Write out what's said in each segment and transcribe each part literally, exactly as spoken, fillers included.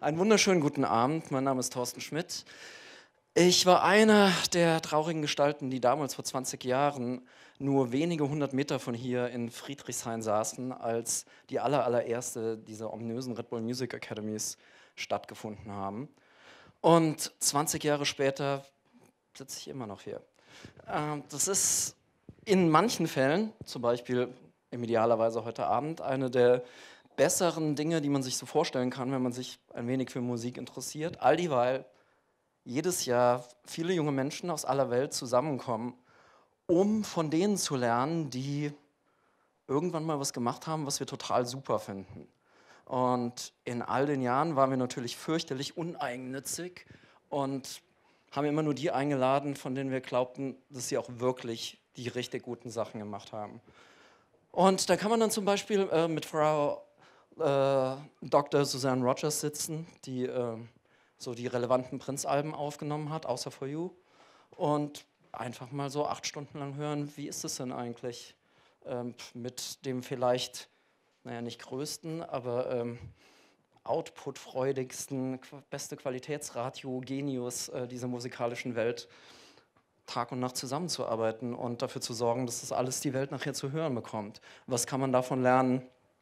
Einen wunderschönen guten Abend, mein Name ist Thorsten Schmidt. Ich war einer der traurigen Gestalten, die damals vor zwanzig Jahren nur wenige hundert Meter von hier in Friedrichshain saßen, als die aller, allererste dieser ominösen Red Bull Music Academies stattgefunden haben. Und zwanzig Jahre später sitze ich immer noch hier. Ähm, das ist in manchen Fällen, zum Beispiel idealerweise heute Abend, eine der besseren Dinge, die man sich so vorstellen kann, wenn man sich ein wenig für Musik interessiert. All dieweil jedes Jahr viele junge Menschen aus aller Welt zusammenkommen, um von denen zu lernen, die irgendwann mal was gemacht haben, was wir total super finden. Und in all den Jahren waren wir natürlich fürchterlich uneigennützig und haben immer nur die eingeladen, von denen wir glaubten, dass sie auch wirklich die richtig guten Sachen gemacht haben. Und da kann man dann zum Beispiel äh, mit Frau äh, Doktor Suzanne Rogers sitzen, die äh, so die relevanten Prince-Alben aufgenommen hat, außer For You, und einfach mal so acht Stunden lang hören, wie ist es denn eigentlich ähm, mit dem vielleicht, naja, nicht größten, aber ähm, outputfreudigsten, beste Qualitätsradio-Genius äh, dieser musikalischen Welt Tag und Nacht zusammenzuarbeiten und dafür zu sorgen, dass das alles die Welt nachher zu hören bekommt. Was kann man davon lernen,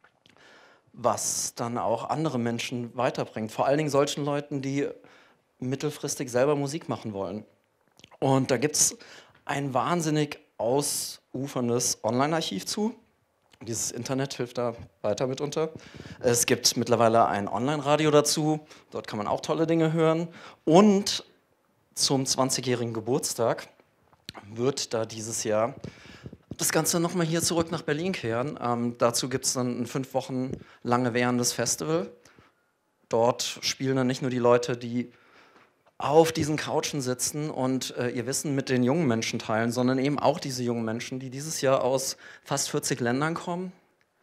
was dann auch andere Menschen weiterbringt? Vor allen Dingen solchen Leuten, die mittelfristig selber Musik machen wollen. Und da gibt es ein wahnsinnig ausuferndes Online-Archiv zu. Dieses Internet hilft da weiter mitunter. Es gibt mittlerweile ein Online-Radio dazu. Dort kann man auch tolle Dinge hören. Und zum zwanzigjährigen Geburtstag wird da dieses Jahr das Ganze nochmal hier zurück nach Berlin kehren. Ähm, dazu gibt es dann ein fünf Wochen lange währendes Festival. Dort spielen dann nicht nur die Leute, die auf diesen Couchen sitzen und äh, ihr Wissen mit den jungen Menschen teilen, sondern eben auch diese jungen Menschen, die dieses Jahr aus fast vierzig Ländern kommen,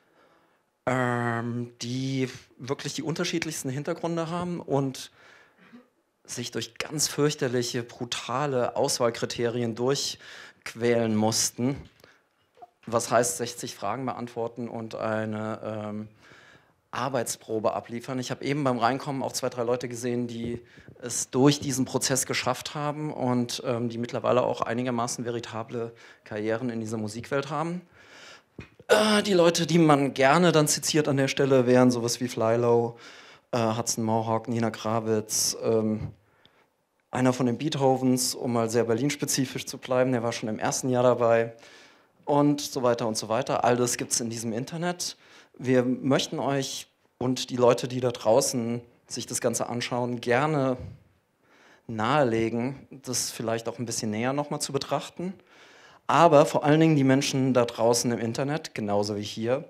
ähm, die wirklich die unterschiedlichsten Hintergründe haben und sich durch ganz fürchterliche, brutale Auswahlkriterien durchquälen mussten. Was heißt sechzig Fragen beantworten und eine ähm, Arbeitsprobe abliefern. Ich habe eben beim Reinkommen auch zwei, drei Leute gesehen, die es durch diesen Prozess geschafft haben und ähm, die mittlerweile auch einigermaßen veritable Karrieren in dieser Musikwelt haben. Äh, die Leute, die man gerne dann zitiert an der Stelle, wären sowas wie Flylow, äh, Hudson Mohawk, Nina Kravitz, ähm, einer von den Beethovens, um mal sehr Berlin-spezifisch zu bleiben, der war schon im ersten Jahr dabei und so weiter und so weiter. All das gibt es in diesem Internet. Wir möchten euch und die Leute, die da draußen sich das Ganze anschauen, gerne nahelegen, das vielleicht auch ein bisschen näher nochmal zu betrachten. Aber vor allen Dingen die Menschen da draußen im Internet, genauso wie hier,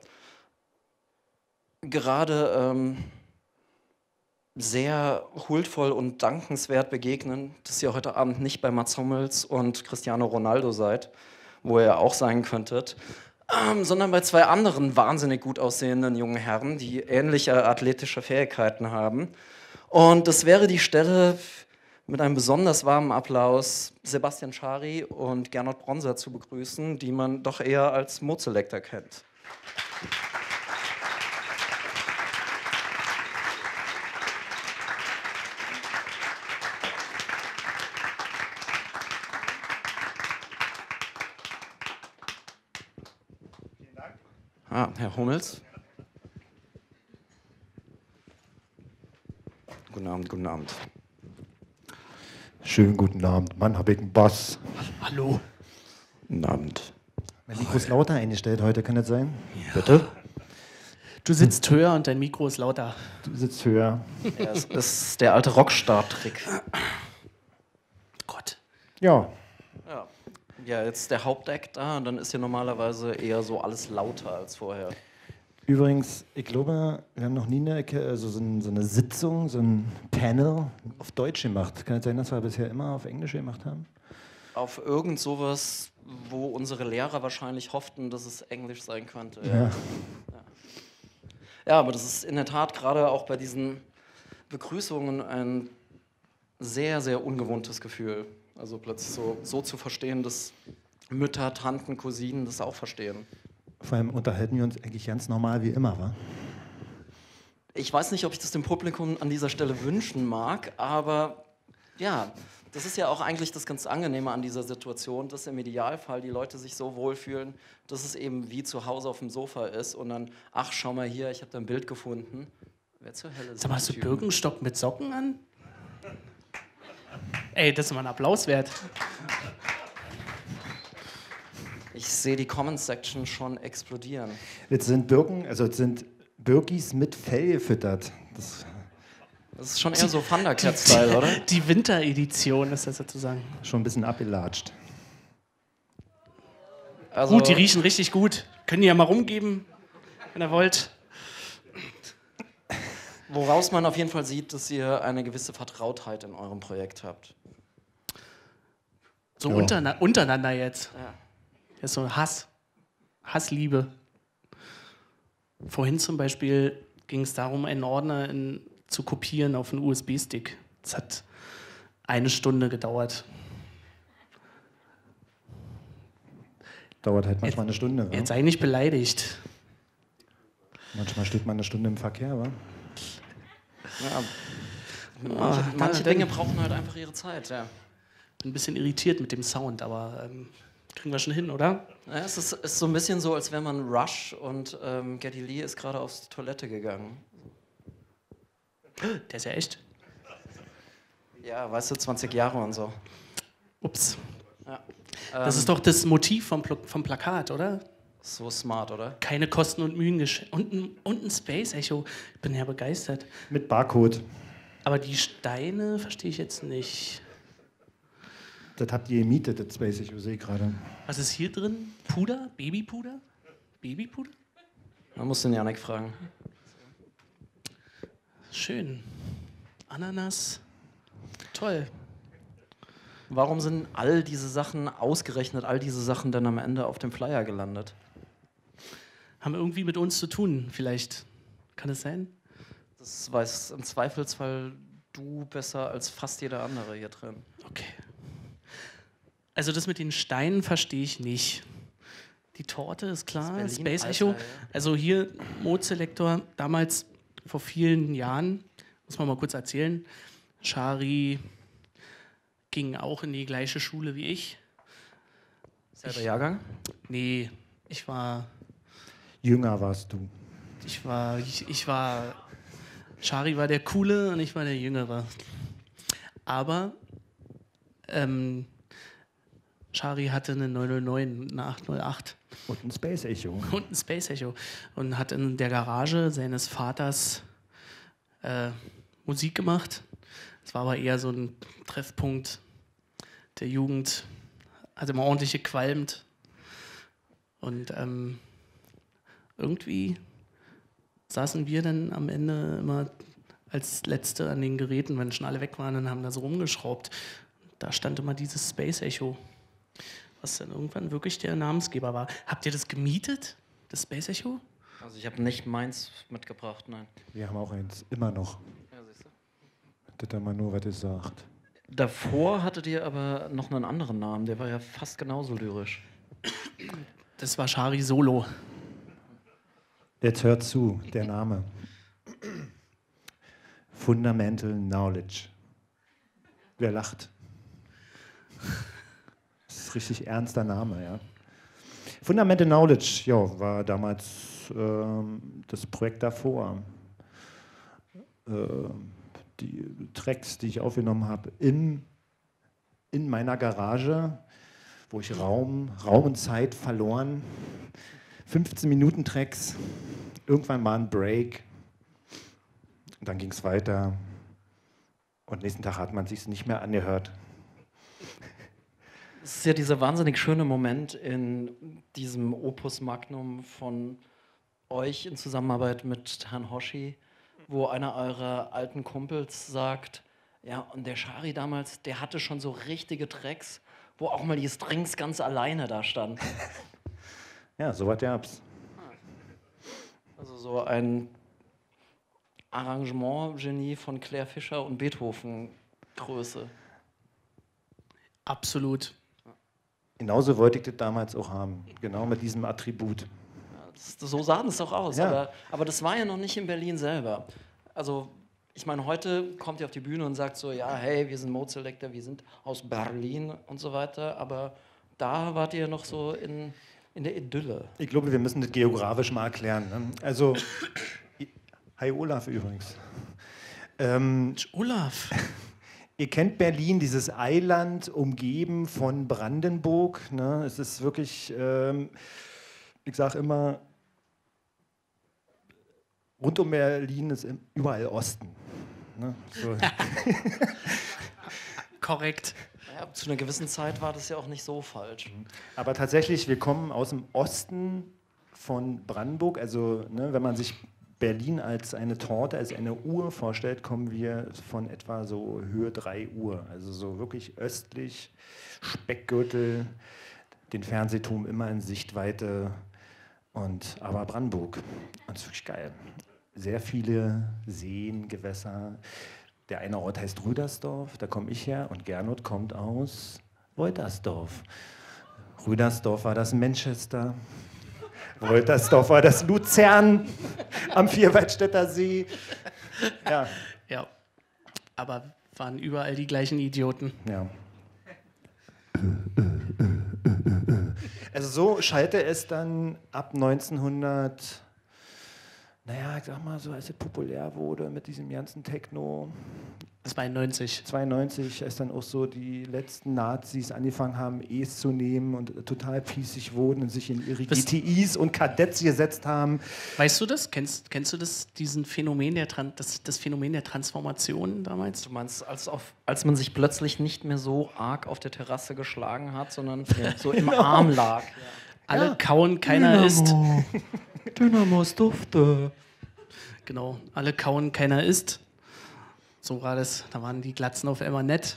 gerade ähm, sehr huldvoll und dankenswert begegnen, dass ihr heute Abend nicht bei Mats Hummels und Cristiano Ronaldo seid, wo ihr auch sein könntet, ähm, sondern bei zwei anderen wahnsinnig gut aussehenden jungen Herren, die ähnliche athletische Fähigkeiten haben. Und das wäre die Stelle, mit einem besonders warmen Applaus Sebastian Schari und Gernot Bronser zu begrüßen, die man doch eher als Mood-Selector kennt. Ah, Herr Hummels. Guten Abend, guten Abend. Schönen guten Abend. Mann, hab ich einen Bass. Hallo. Guten Abend. Mein Mikro ist lauter eingestellt heute, kann das sein? Ja. Bitte? Du sitzt höher und dein Mikro ist lauter. Du sitzt höher. Ja, es ist der alte Rockstar-Trick. Gott. Ja. Ja. Ja, jetzt der Hauptact da und dann ist hier normalerweise eher so alles lauter als vorher. Übrigens, ich glaube, wir haben noch nie eine, also so, ein, so eine Sitzung, so ein Panel auf Deutsch gemacht. Kann es sein, dass wir bisher immer auf Englisch gemacht haben? Auf irgend sowas, wo unsere Lehrer wahrscheinlich hofften, dass es Englisch sein könnte. Ja, Ja. ja. Ja, aber das ist in der Tat gerade auch bei diesen Begrüßungen ein sehr, sehr ungewohntes Gefühl. Also plötzlich so, so zu verstehen, dass Mütter, Tanten, Cousinen das auch verstehen. Vor allem unterhalten wir uns eigentlich ganz normal wie immer, wa? Ich weiß nicht, ob ich das dem Publikum an dieser Stelle wünschen mag, aber ja, das ist ja auch eigentlich das ganz Angenehme an dieser Situation, dass im Idealfall die Leute sich so wohlfühlen, dass es eben wie zu Hause auf dem Sofa ist und dann, ach, schau mal hier, ich habe da ein Bild gefunden. Wer zur Hölle ist Sag mal, hast du Typen? Birkenstock mit Socken an? Ey, das ist mal ein Applaus wert. Ich sehe die Comment-Section schon explodieren. Jetzt sind Birken, also jetzt sind Birkis mit Fell gefüttert. Das Das ist schon eher so Thundercat-Style, oder? Die Winteredition ist das sozusagen. ist schon ein bisschen abgelatscht. Also, Gut, die riechen richtig gut. Können die ja mal rumgeben, wenn ihr wollt. woraus man auf jeden Fall sieht, dass ihr eine gewisse Vertrautheit in eurem Projekt habt. So Ja. unterna untereinander jetzt. Ja. Das ist so Hass. Hassliebe. Vorhin zum Beispiel ging es darum, einen Ordner in, zu kopieren auf einen U S B-Stick. Das hat eine Stunde gedauert. Dauert halt manchmal eine Stunde. Wa? Jetzt sei nicht beleidigt. Manchmal steht man eine Stunde im Verkehr, wa? Ja. Manche, Ah, manche dann- Dinge brauchen halt einfach ihre Zeit, ja. Bin ein bisschen irritiert mit dem Sound, aber ähm, kriegen wir schon hin, oder? Ja, es ist, ist so ein bisschen so, als wäre man Rush und ähm, Geddy Lee ist gerade aufs Toilette gegangen. Der ist ja echt. Ja, weißt du, zwanzig Jahre und so. Ups. Ja. Das Ähm, ist doch das Motiv vom, Pl vom Plakat, oder? so smart, oder? Keine Kosten und Mühen geschenkt. Und, ein- und ein Space Echo. Ich bin ja begeistert. Mit Barcode. Aber die Steine verstehe ich jetzt nicht. Das habt ihr gemietet, das weiß ich, ich sehe gerade. Was ist hier drin? Puder? Babypuder? Babypuder? Man muss den Janik fragen. Schön. Ananas. Toll. Warum sind all diese Sachen ausgerechnet, all diese Sachen dann am Ende auf dem Flyer gelandet? Haben irgendwie mit uns zu tun, vielleicht. Kann es sein? Das weiß im Zweifelsfall du besser als fast jeder andere hier drin. Okay. Also das mit den Steinen verstehe ich nicht. Die Torte ist klar, Das Space Berlin, Echo. Alter, ja. Also hier Mode-Selektor, damals vor vielen Jahren, muss man mal kurz erzählen, Shari ging auch in die gleiche Schule wie ich. Selber Jahrgang? Nee, ich war, Jünger warst du. ich war, ich, ich war, Shari war der Coole und ich war der Jüngere. Aber ähm, Shari hatte eine neun null neun, eine acht null acht. Und ein Space Echo. Und ein Space Echo. Und hat in der Garage seines Vaters äh, Musik gemacht. Es war aber eher so ein Treffpunkt der Jugend. Hat immer ordentlich gequalmt. Und ähm, irgendwie saßen wir dann am Ende immer als Letzte an den Geräten, wenn schon alle weg waren, und haben da so rumgeschraubt. Da stand immer dieses Space Echo, was dann irgendwann wirklich der Namensgeber war. Habt ihr das gemietet, das Space Echo? Also ich habe nicht meins mitgebracht, nein. Wir haben auch eins, immer noch. Ja, siehst du. Das hat mal nur, was ihr sagt. Davor hattet ihr aber noch einen anderen Namen, der war ja fast genauso lyrisch. Das war Shari Solo. Jetzt hört zu, der Name. Fundamental Knowledge. Wer lacht? Das ist ein richtig ernster Name, ja. Fundamental Knowledge, ja, war damals ähm, das Projekt davor. Ähm, die Tracks, die ich aufgenommen habe, in, in meiner Garage, wo ich Raum, Raum und Zeit verloren. fünfzehn Minuten Tracks, irgendwann mal ein Break, und dann ging es weiter und nächsten Tag hat man sich nicht mehr angehört. Es ist ja dieser wahnsinnig schöne Moment in diesem Opus Magnum von euch in Zusammenarbeit mit Herrn Hoshi, wo einer eurer alten Kumpels sagt, ja, und der Shari damals, der hatte schon so richtige Tracks, wo auch mal die Strings ganz alleine da standen. Ja, so was gab's. Also so ein Arrangement-Genie von Claire Fischer und Beethoven-Größe. Absolut. Genauso wollte ich das damals auch haben, genau mit diesem Attribut. Das, so sah es doch aus, Ja. aber, aber das war ja noch nicht in Berlin selber. Also ich meine, heute kommt ihr auf die Bühne und sagt so, ja, hey, wir sind Mode Selector, wir sind aus Berlin und so weiter, aber da wart ihr noch so in, in der Idylle. Ich glaube, wir müssen das geografisch mal erklären. Ne? Also, hi Olaf übrigens. Ähm, Olaf. Ihr kennt Berlin, dieses Eiland umgeben von Brandenburg. Ne? Es ist wirklich, ähm, ich sage immer, rund um Berlin ist überall Osten. Ne? So. Korrekt. Ja, zu einer gewissen Zeit war das ja auch nicht so falsch. Aber tatsächlich, wir kommen aus dem Osten von Brandenburg. Also, ne, wenn man sich Berlin als eine Torte, als eine Uhr vorstellt, kommen wir von etwa so Höhe drei Uhr. Also so wirklich östlich, Speckgürtel, den Fernsehturm immer in Sichtweite. Und, aber Brandenburg, und das ist wirklich geil. Sehr viele Seen, Gewässer. Der eine Ort heißt Rüdersdorf, da komme ich her, und Gernot kommt aus Woltersdorf. Rüdersdorf war das Manchester, Woltersdorf war das Luzern am Vierwaldstätter See. Ja. Ja, aber waren überall die gleichen Idioten. Ja. Also so schallte es dann ab neunzehnhundert, naja, ich sag mal so, als es populär wurde mit diesem ganzen Techno. zweiundneunzig. zweiundneunzig, als dann auch so die letzten Nazis angefangen haben, E's zu nehmen und total piesig wurden und sich in ihre G T Is und Kadetts gesetzt haben. Weißt du das? Kennst, kennst du das, diesen Phänomen der Tran das, das Phänomen der Transformation damals? Du meinst, als, auf, als man sich plötzlich nicht mehr so arg auf der Terrasse geschlagen hat, sondern so im Genau. Arm lag. Ja. Alle Ja. kauen, keiner isst. Dynamos Dufte. Genau, alle kauen, keiner isst. So war das. Da waren die Glatzen auf einmal nett.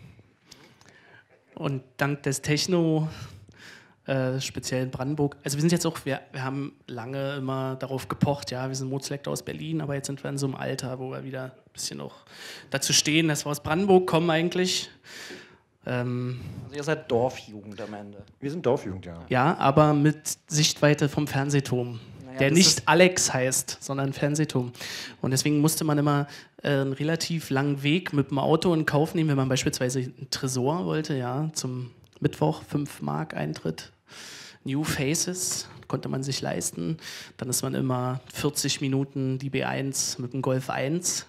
Und dank des Techno, äh, speziell in Brandenburg, also wir sind jetzt auch, wir, wir haben lange immer darauf gepocht, ja, wir sind Mode Selector aus Berlin, aber jetzt sind wir in so einem Alter, wo wir wieder ein bisschen auch dazu stehen, dass wir aus Brandenburg kommen eigentlich. Ähm, Also ihr seid Dorfjugend am Ende. Wir sind Dorfjugend, ja. ja, aber mit Sichtweite vom Fernsehturm. Naja, Der das nicht ist- Alex heißt, sondern Fernsehturm. Und deswegen musste man immer äh, einen relativ langen Weg mit dem Auto in Kauf nehmen, wenn man beispielsweise einen Tresor wollte, ja, zum Mittwoch, fünf Mark Eintritt. New Faces konnte man sich leisten. Dann ist man immer vierzig Minuten die B eins mit dem Golf eins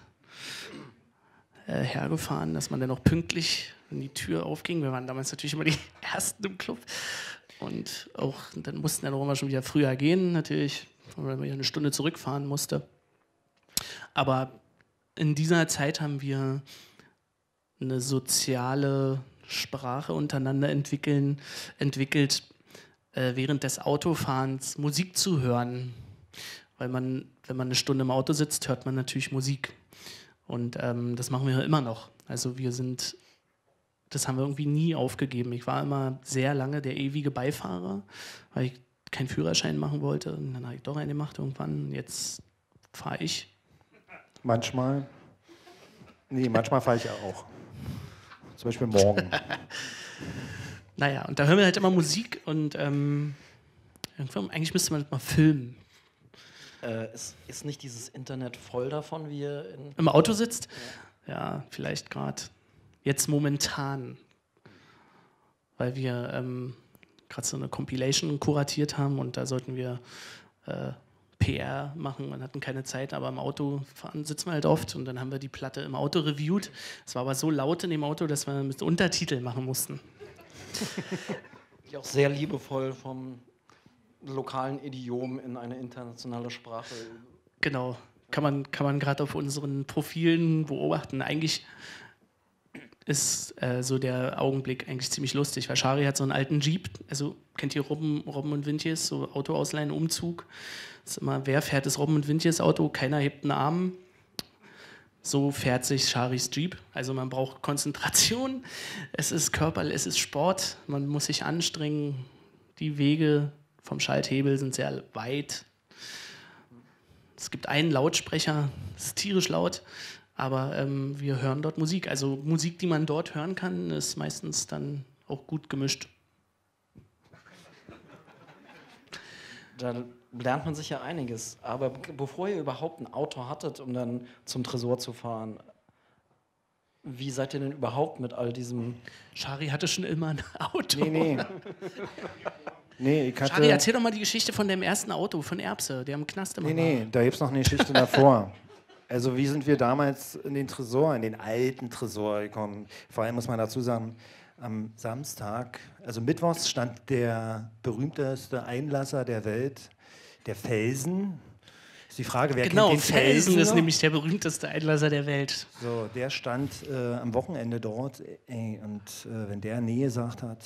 äh, hergefahren, dass man dann noch pünktlich, wenn die Tür aufging. Wir waren damals natürlich immer die Ersten im Club. Und auch, dann mussten dann auch immer schon wieder früher gehen, natürlich, weil man ja eine Stunde zurückfahren musste. Aber in dieser Zeit haben wir eine soziale Sprache untereinander entwickeln, entwickelt, äh, während des Autofahrens Musik zu hören. Weil man, wenn man eine Stunde im Auto sitzt, hört man natürlich Musik. Und ähm, das machen wir immer noch. Also wir sind, das haben wir irgendwie nie aufgegeben. Ich war immer sehr lange der ewige Beifahrer, weil ich keinen Führerschein machen wollte. Und dann habe ich doch einen gemacht irgendwann. Jetzt fahre ich. Manchmal. Nee, manchmal fahre ich auch. Zum Beispiel morgen. Naja, und da hören wir halt immer Musik und ähm, irgendwann, eigentlich müsste man das mal filmen. Äh, ist, ist nicht dieses Internet voll davon, wie ihr in Im Auto sitzt? Ja, vielleicht gerade. Jetzt momentan. Weil wir ähm, gerade so eine Compilation kuratiert haben und da sollten wir äh, P R machen und hatten keine Zeit, aber im Auto fahren sitzen wir halt oft und dann haben wir die Platte im Auto reviewed. Es war aber so laut in dem Auto, dass wir mit Untertitel machen mussten. die auch sehr liebevoll vom lokalen Idiom in eine internationale Sprache. Genau, kann man, kann man gerade auf unseren Profilen beobachten. Eigentlich ist äh, so der Augenblick eigentlich ziemlich lustig, weil Shari hat so einen alten Jeep, also kennt ihr Robben, Robben und Wintjes, so Auto ausleihen, Umzug. Das ist immer, wer fährt das Robben und Wintjes Auto? Keiner hebt einen Arm. So fährt sich Sharis Jeep. Also man braucht Konzentration, es ist Körper, es ist Sport, man muss sich anstrengen. Die Wege vom Schalthebel sind sehr weit. Es gibt einen Lautsprecher, es ist tierisch laut, aber ähm, wir hören dort Musik. Also Musik, die man dort hören kann, ist meistens dann auch gut gemischt. Da lernt man sich ja einiges. Aber b- bevor ihr überhaupt ein Auto hattet, um dann zum Tresor zu fahren, wie seid ihr denn überhaupt mit all diesem... Shari hatte schon immer ein Auto. Nee, nee. Nee, ich hatte... Shari, erzähl doch mal die Geschichte von dem ersten Auto, von Erbse, der im Knast immer Nee, war. nee, da gibt es noch eine Geschichte davor. Also wie sind wir damals in den Tresor, in den alten Tresor gekommen? Vor allem muss man dazu sagen, am Samstag, also mittwochs stand der berühmteste Einlasser der Welt, der Felsen. Ist die Frage, wer Genau, kennt den Felsen Felsen ist noch? nämlich der berühmteste Einlasser der Welt. So, der stand äh, am Wochenende dort, ey, und äh, wenn der Nee gesagt hat,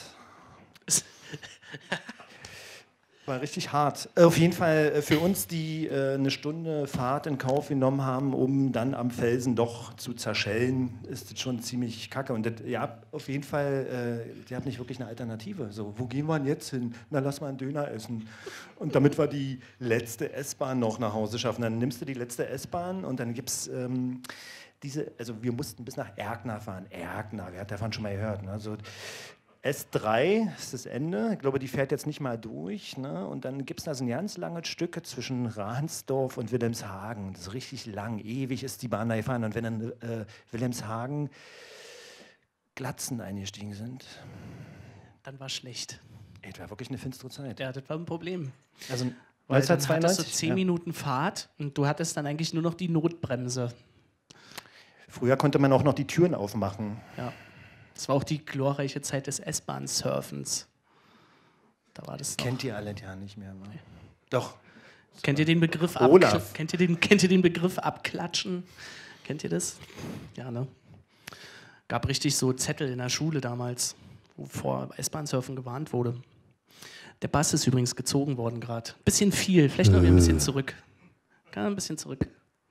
war richtig hart. Auf jeden Fall äh, für uns, die äh, eine Stunde Fahrt in Kauf genommen haben, um dann am Felsen doch zu zerschellen, ist das schon ziemlich kacke. Und das, ja, auf jeden Fall, äh, ihr habt nicht wirklich eine Alternative. So, wo gehen wir denn jetzt hin? Na, lass mal einen Döner essen. Und damit wir die letzte S-Bahn noch nach Hause schaffen, dann nimmst du die letzte S-Bahn und dann gibt es ähm, diese, also wir mussten bis nach Erkner fahren. Erkner, wer hat davon schon mal gehört? Ne? So, S drei ist das Ende. Ich glaube, die fährt jetzt nicht mal durch. Ne? Und dann gibt es da so ein ganz langes Stück zwischen Ransdorf und Wilhelmshagen. Das ist richtig lang, ewig ist die Bahn da gefahren. Und wenn dann äh, Wilhelmshagen Glatzen eingestiegen sind, Dann war schlecht. ey, das war wirklich eine finstere Zeit. Ja, das war ein Problem. Also Weil dann hattest du neunzehnhundertzweiundneunzig, zehn ja. Minuten Fahrt und du hattest dann eigentlich nur noch die Notbremse. Früher konnte man auch noch die Türen aufmachen. Ja. Das war auch die glorreiche Zeit des S-Bahn-Surfens. Da war das noch. Kennt ihr alle ja nicht mehr. Ne? Doch. Kennt ihr den Begriff Olaf. abkl- kennt ihr den, kennt ihr den Begriff abklatschen? Kennt ihr das? Ja, ne? Gab richtig so Zettel in der Schule damals, wo vor S-Bahn-Surfen gewarnt wurde. Der Bass ist übrigens gezogen worden gerade. Bisschen viel, vielleicht noch ein bisschen zurück. Kann ein bisschen zurück.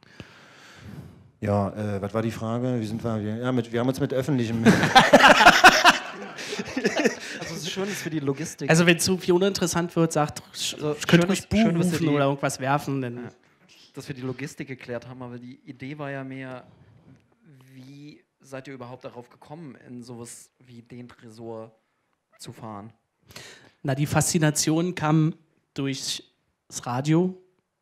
Ja, äh, was war die Frage? Wie sind wir? Ja, mit, wir haben uns mit öffentlichem. Also es ist schön, dass wir die Logistik... Also wenn zu viel uninteressant wird, sagt, sch- Also könnt schön, ruhig dass- Buh schön, dass ihr rufen die- oder irgendwas werfen. Denn dass wir die Logistik geklärt haben, aber die Idee war ja mehr, wie seid ihr überhaupt darauf gekommen, in sowas wie den Tresor zu fahren? Na, die Faszination kam durch das Radio,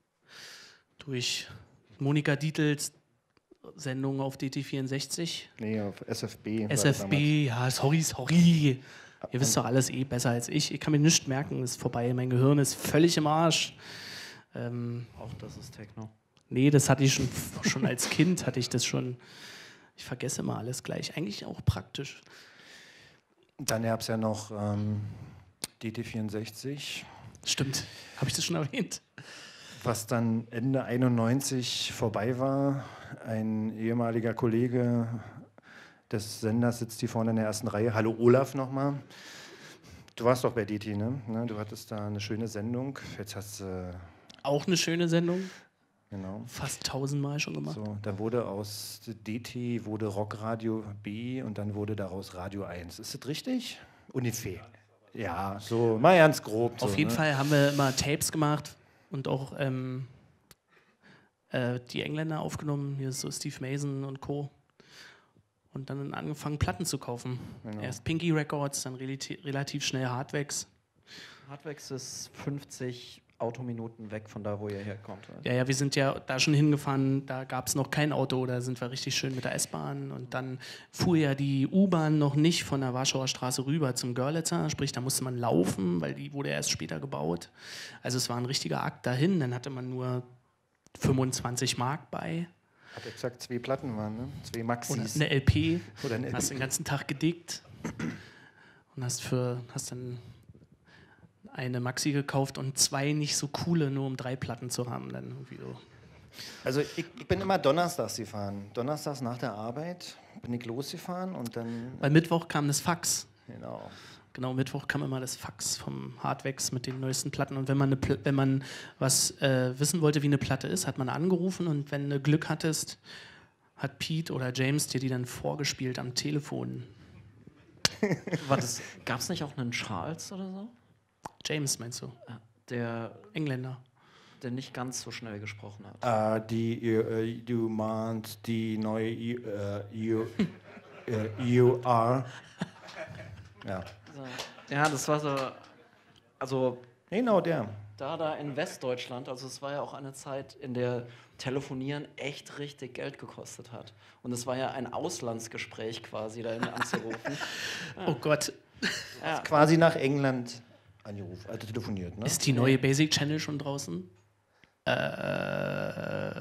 durch Monika Dietls Sendung auf D T vierundsechzig, Nee, auf S F B. war S das F B, ja, sorry, sorry. Ihr wisst doch alles eh besser als ich. Ich kann mir nichts merken, ist vorbei. Mein Gehirn ist völlig im Arsch. Ähm, Auch das ist Techno. nee, das hatte ich schon, schon als Kind, hatte ich das schon. Ich vergesse immer alles gleich. Eigentlich auch praktisch. Dann gab es ja noch ähm, D T vierundsechzig, Stimmt. Habe ich das schon erwähnt? was dann Ende einundneunzig vorbei war. Ein ehemaliger Kollege des Senders sitzt hier vorne in der ersten Reihe. Hallo Olaf nochmal. Du warst doch bei D T, ne? ne? Du hattest da eine schöne Sendung. Jetzt hast du, äh, Auch eine schöne Sendung. genau. Fast tausendmal schon gemacht. So, dann wurde aus D T wurde Rockradio B und dann wurde daraus Radio eins. Ist das richtig? Ungefähr. Ja, so mal ganz grob. Auf so, jeden ne? Fall haben wir immer Tapes gemacht und auch ähm, äh, die Engländer aufgenommen. Hier ist so Steve Mason und Co. Und dann angefangen, Platten zu kaufen. Genau. Erst Pinky Records, dann relati relativ schnell Hardwax. Hardwax ist fünfzig Autominuten weg von da, wo ihr herkommt. Ja, ja, wir sind ja da schon hingefahren, da gab es noch kein Auto, da sind wir richtig schön mit der S-Bahn und dann fuhr ja die U-Bahn noch nicht von der Warschauer Straße rüber zum Görlitzer, sprich, da musste man laufen, weil die wurde erst später gebaut. Also es war ein richtiger Akt dahin, dann hatte man nur fünfundzwanzig Mark bei Hat exakt zwei Platten waren, ne? Zwei oder Maxis. eine L P, Oder eine L P. hast den ganzen Tag gedickt und hast, für, hast dann eine Maxi gekauft und zwei nicht so coole, nur um drei Platten zu haben. Dann irgendwie so. Also ich, ich bin immer donnerstags gefahren. Donnerstags nach der Arbeit bin ich losgefahren und dann, Bei Mittwoch kam das Fax. genau. Genau, Mittwoch kam immer das Fax vom Hardwax mit den neuesten Platten. Und wenn man, eine Pl wenn man was äh, wissen wollte, wie eine Platte ist, hat man angerufen. Und wenn du Glück hattest, hat Pete oder James dir die dann vorgespielt am Telefon. Gab es nicht auch einen Charles oder so? James, meinst du? Der, Engländer. der nicht ganz so schnell gesprochen hat. Äh, die, äh, du meinst die neue I- äh, E U, äh, E U R. Ja. Ja, das war so. Also, Genau, der. Da, da in Westdeutschland, also es war ja auch eine Zeit, in der Telefonieren echt richtig Geld gekostet hat. Und es war ja ein Auslandsgespräch quasi, da anzurufen. Oh Gott. Ja. Quasi nach England angerufen, also telefoniert, ne? Ist die neue Basic Channel schon draußen? Äh, äh,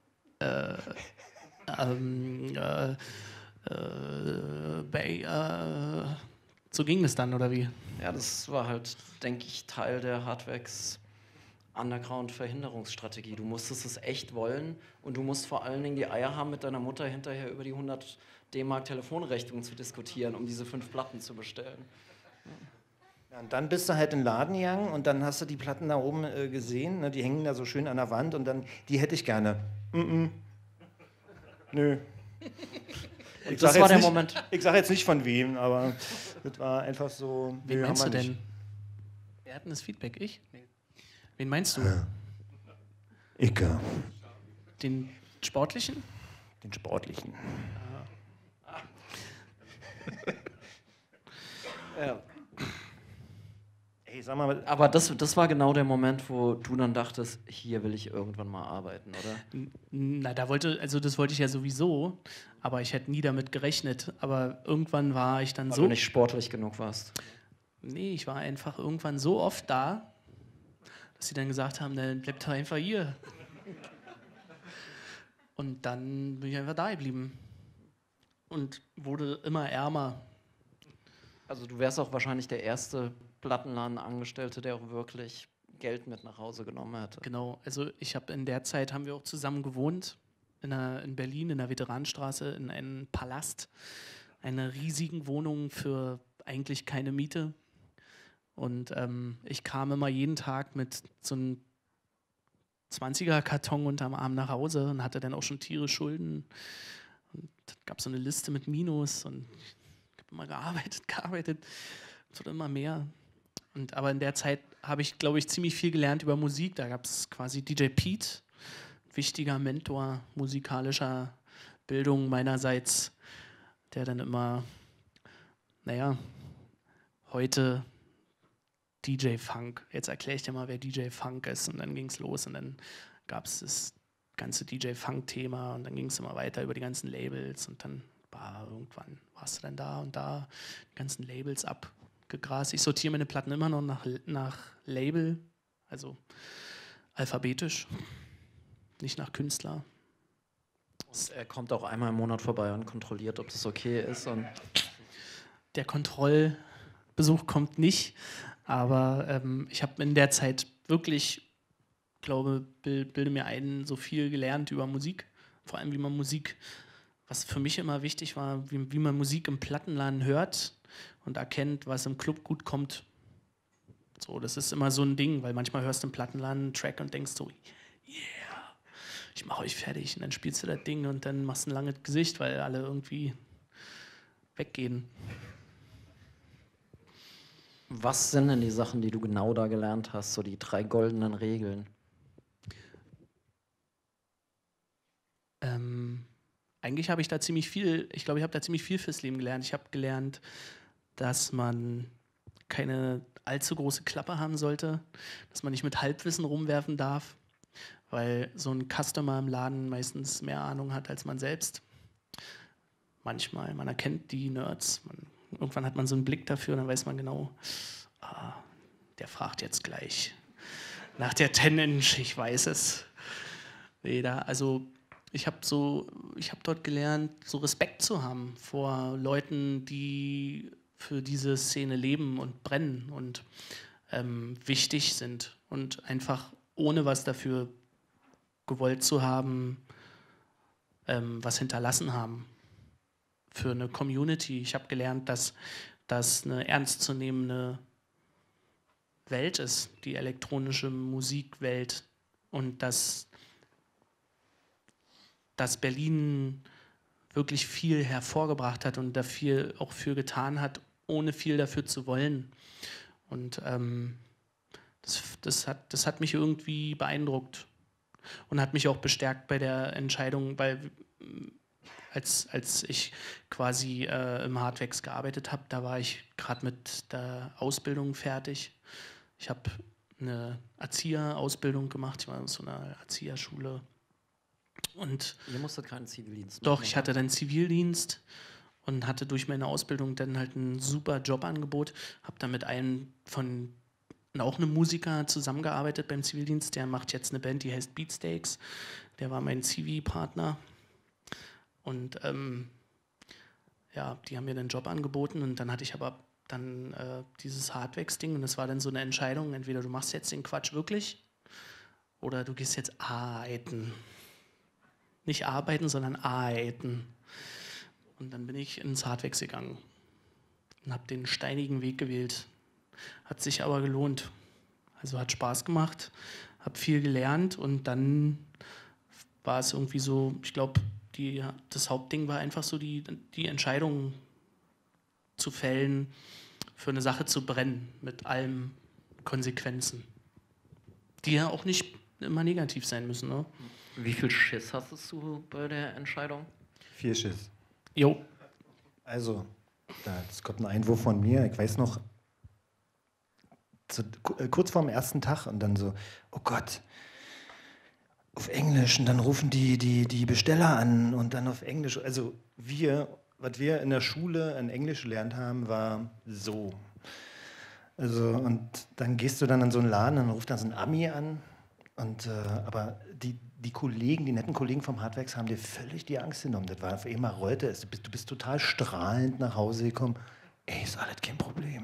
ähm, äh, äh, bei, äh, so ging das dann, oder wie? Ja, das war halt, denke ich, Teil der Hardwax Underground-Verhinderungsstrategie. Du musstest es echt wollen und du musst vor allen Dingen die Eier haben, mit deiner Mutter hinterher über die hundert D-Mark Telefonrechnung zu diskutieren, um diese fünf Platten zu bestellen. Ja, und dann bist du halt in den Laden gegangen und dann hast du die Platten da oben äh, gesehen, ne? Die hängen da so schön an der Wand und dann, die hätte ich gerne. Mm -mm. Nö. Ich das sag war jetzt der nicht, Moment. Ich sage jetzt nicht von wem, aber das war einfach so. Wen nö, meinst du haben wir denn? nicht. Wer hat denn das Feedback? Ich? Nee. Wen meinst du? Ich, äh, Den sportlichen? den sportlichen. Ja. Ey, sag mal, Aber das, das war genau der Moment, wo du dann dachtest, hier will ich irgendwann mal arbeiten, oder? N- Na, da wollte, also das wollte ich ja sowieso, aber ich hätte nie damit gerechnet. Aber irgendwann war ich dann Weil so. du nicht sportlich genug warst. Nee, ich war einfach irgendwann so oft da, dass sie dann gesagt haben, dann bleibt doch einfach hier. Und dann bin ich einfach da geblieben. Und wurde immer ärmer. Also du wärst auch wahrscheinlich der erste Plattenladenangestellte, der auch wirklich Geld mit nach Hause genommen hätte. Genau, also ich habe in der Zeit, haben wir auch zusammen gewohnt, in, einer, in Berlin, in der Veteranenstraße, in einem Palast, einer riesigen Wohnung für eigentlich keine Miete. Und ähm, ich kam immer jeden Tag mit so einem zwanziger-Karton unterm Arm nach Hause und hatte dann auch schon tierisch Schulden. Und es gab so eine Liste mit Minus und ich habe immer gearbeitet, gearbeitet. Es wurde immer mehr. Und, aber in der Zeit habe ich, glaube ich, ziemlich viel gelernt über Musik. Da gab es quasi D J Pete, wichtiger Mentor musikalischer Bildung meinerseits, der dann immer, naja, heute D J Funk. Jetzt erkläre ich dir mal, wer D J Funk ist. Und dann ging es los und dann gab es das ganze D J Funk-Thema und dann ging es immer weiter über die ganzen Labels und dann bah, irgendwann warst du dann da und da die ganzen Labels abgegrast. Ich sortiere meine Platten immer noch nach, nach Label, also alphabetisch, nicht nach Künstler. Und er kommt auch einmal im Monat vorbei und kontrolliert, ob das okay ist. Und Der Kontrollbesuch kommt nicht, aber ähm, ich habe in der Zeit wirklich, glaube, bilde mir ein, so viel gelernt über Musik, vor allem wie man Musik, was für mich immer wichtig war, wie, wie man Musik im Plattenladen hört und erkennt, was im Club gut kommt. So, das ist immer so ein Ding, weil manchmal hörst du im Plattenladen einen Track und denkst so, yeah, ich mache euch fertig und dann spielst du das Ding und dann machst du ein langes Gesicht, weil alle irgendwie weggehen. was sind denn die Sachen, die du genau da gelernt hast, so die drei goldenen Regeln? Ähm, eigentlich habe ich da ziemlich viel, ich glaube, ich habe da ziemlich viel fürs Leben gelernt. Ich habe gelernt, dass man keine allzu große Klappe haben sollte, dass man nicht mit Halbwissen rumwerfen darf, weil so ein Customer im Laden meistens mehr Ahnung hat als man selbst. Manchmal, man erkennt die Nerds, man, irgendwann hat man so einen Blick dafür, dann weiß man genau, ah, der fragt jetzt gleich nach der zehn Inch, ich weiß es. Nee, da, also ich habe so, ich habe dort gelernt, so Respekt zu haben vor Leuten, die für diese Szene leben und brennen und ähm, wichtig sind und einfach ohne was dafür gewollt zu haben, ähm, was hinterlassen haben für eine Community. Ich habe gelernt, dass das eine ernstzunehmende Welt ist, die elektronische Musikwelt, und dass, dass Berlin wirklich viel hervorgebracht hat und dafür auch für getan hat, ohne viel dafür zu wollen. Und ähm, das, das, hat, das hat mich irgendwie beeindruckt und hat mich auch bestärkt bei der Entscheidung, weil als, als ich quasi äh, im Hardwax gearbeitet habe, da war ich gerade mit der Ausbildung fertig. Ich habe eine Erzieher-Ausbildung gemacht. Ich war in so einer Erzieherschule. Und Ihr musstet keinen Zivildienst doch, machen, ich oder? hatte dann Zivildienst und hatte durch meine Ausbildung dann halt ein super Jobangebot. Habe dann mit einem von, auch einem Musiker zusammengearbeitet beim Zivildienst. Der macht jetzt eine Band, die heißt Beatsteaks. Der war mein Zivi-Partner. Und ähm, ja, die haben mir den Job angeboten und dann hatte ich aber dann äh, dieses Hardwax-Ding und das war dann so eine Entscheidung, entweder du machst jetzt den Quatsch wirklich oder du gehst jetzt arbeiten. Nicht arbeiten, sondern arbeiten. Und dann bin ich ins Hardwax gegangen und habe den steinigen Weg gewählt. Hat sich aber gelohnt. Also hat Spaß gemacht, habe viel gelernt und dann war es irgendwie so, ich glaube, die, das Hauptding war einfach so die, die Entscheidung zu fällen, für eine Sache zu brennen, mit allen Konsequenzen, die ja auch nicht immer negativ sein müssen. Ne? Wie viel Schiss hattest du bei der Entscheidung? Viel Schiss. Jo. Also, da, es kommt ein Einwurf von mir. Ich weiß noch, zu, äh, kurz vor dem ersten Tag und dann so, oh Gott, auf Englisch und dann rufen die, die, die Besteller an und dann auf Englisch. Also wir, was wir in der Schule in Englisch gelernt haben, war so. Also und dann gehst du dann in so einen Laden, dann ruft dann so ein Ami an und äh, aber die, die Kollegen, die netten Kollegen vom Hardwax haben dir völlig die Angst genommen. Das war auf einmal Reute, du bist, du bist total strahlend nach Hause gekommen. Ey, ist alles kein Problem.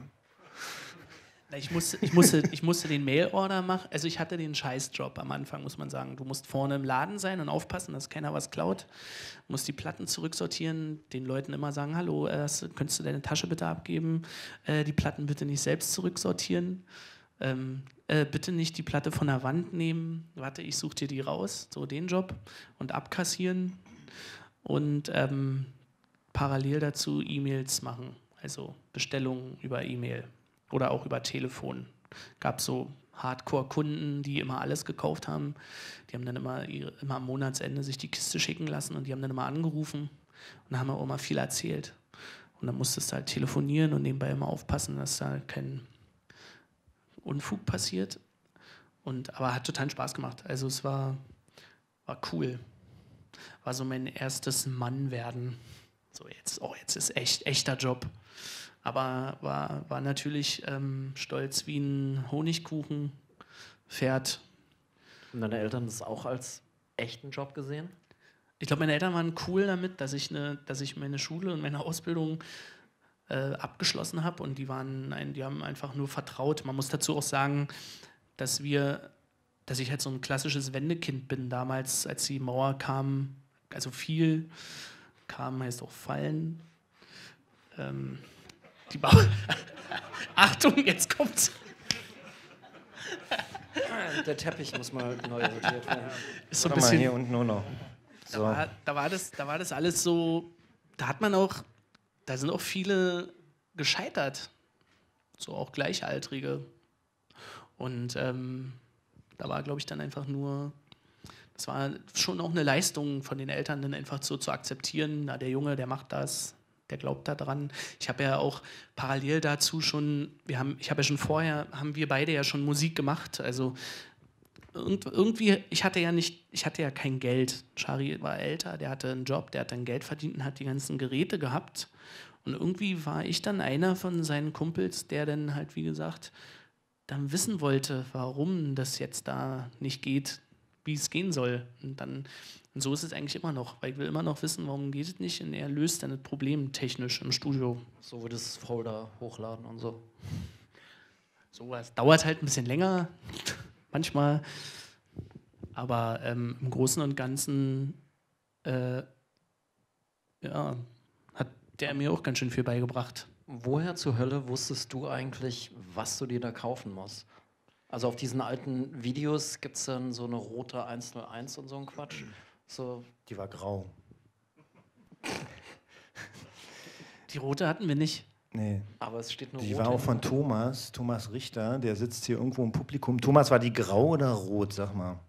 Ich musste, ich, musste, ich musste den Mail-Order machen. Also ich hatte den Scheißjob am Anfang, muss man sagen. Du musst vorne im Laden sein und aufpassen, dass keiner was klaut. Du musst die Platten zurücksortieren, den Leuten immer sagen, hallo, äh, könntest du deine Tasche bitte abgeben? Äh, die Platten bitte nicht selbst zurücksortieren. Ähm, äh, bitte nicht die Platte von der Wand nehmen. Warte, ich suche dir die raus. So den Job. Und abkassieren. Und ähm, parallel dazu E-Mails machen. Also Bestellungen über E-Mail. Oder auch über Telefon. Gab so Hardcore-Kunden, die immer alles gekauft haben. Die haben dann immer, ihre, immer am Monatsende sich die Kiste schicken lassen und die haben dann immer angerufen und dann haben auch immer viel erzählt. Und dann musstest du halt telefonieren und nebenbei immer aufpassen, dass da kein Unfug passiert. Und, aber hat total Spaß gemacht. Also es war, war cool. War so mein erstes Mannwerden. So jetzt, oh, jetzt ist echt echter Job. Aber war, war natürlich ähm, stolz wie ein Honigkuchen, Pferd. Haben deine Eltern das auch als echten Job gesehen? Ich glaube, meine Eltern waren cool damit, dass ich, ne, dass ich meine Schule und meine Ausbildung äh, abgeschlossen habe. Und die, waren ein, die haben einfach nur vertraut. Man muss dazu auch sagen, dass wir, dass ich halt so ein klassisches Wendekind bin. Damals, als die Mauer kam, also viel kam, heißt auch fallen. Ähm, Die Bau Achtung, jetzt kommt's. Der Teppich muss mal neu sortiert werden. Ist so ein Warte mal, bisschen, hier unten nur noch. da, So. war, da, war das, da war das alles so, da hat man auch, da sind auch viele gescheitert. So auch Gleichaltrige. Und ähm, da war, glaube ich, dann einfach nur, das war schon auch eine Leistung von den Eltern, dann einfach so zu akzeptieren, na, der Junge, der macht das. Der glaubt da dran. Ich habe ja auch parallel dazu schon, wir haben, ich habe ja schon vorher, haben wir beide ja schon Musik gemacht. Also irgendwie, ich hatte ja nicht, ich hatte ja kein Geld. Shari war älter, der hatte einen Job, der hat dann Geld verdient und hat die ganzen Geräte gehabt. Und irgendwie war ich dann einer von seinen Kumpels, der dann halt, wie gesagt, dann wissen wollte, warum das jetzt da nicht geht, wie es gehen soll. Und dann Und so ist es eigentlich immer noch, weil ich will immer noch wissen, warum geht es nicht und er löst dann das Problem technisch im Studio. So wie das Folder hochladen und so. Sowas dauert halt ein bisschen länger, manchmal, aber ähm, im Großen und Ganzen äh, ja, hat der mir auch ganz schön viel beigebracht. Woher zur Hölle wusstest du eigentlich, was du dir da kaufen musst? Also auf diesen alten Videos gibt es dann so eine rote eins null eins und so ein Quatsch. So. Die war grau. Die rote hatten wir nicht. Nee. Aber es steht nur Die rot war auch von hinten. Thomas, Thomas Richter, der sitzt hier irgendwo im Publikum. Thomas, war die grau oder rot, sag mal?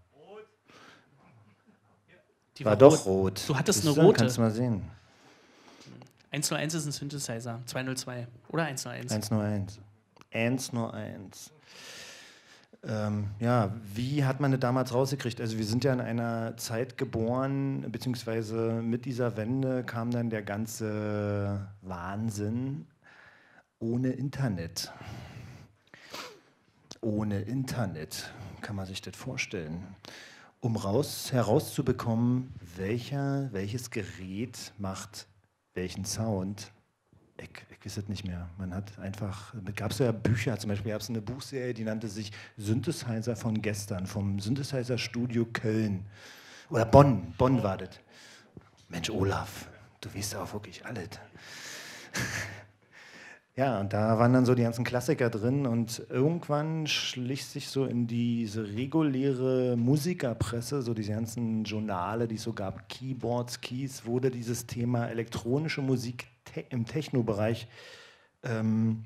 Die War, war doch rot. rot. Du hattest Siehst eine du? rote. Kannst du mal sehen. eins null eins ist ein Synthesizer, zwei null zwei oder eins null eins. eins null eins. eins null eins. Ähm, ja, wie hat man das damals rausgekriegt? Also wir sind ja in einer Zeit geboren, beziehungsweise mit dieser Wende kam dann der ganze Wahnsinn ohne Internet. Ohne Internet, kann man sich das vorstellen. Um raus, herauszubekommen, welcher, welches Gerät macht welchen Sound, ich, ich weiß es nicht mehr. Man hat einfach, gab es ja Bücher, zum Beispiel gab es eine Buchserie, die nannte sich Synthesizer von gestern, vom Synthesizer Studio Köln. Oder Bonn, Bonn war das. Mensch, Olaf, du weißt auch wirklich alles. Ja, und da waren dann so die ganzen Klassiker drin und irgendwann schlich sich so in diese reguläre Musikerpresse, so diese ganzen Journale, die es so gab, Keyboards, Keys, wurde dieses Thema elektronische Musik te im Techno-Bereich ähm,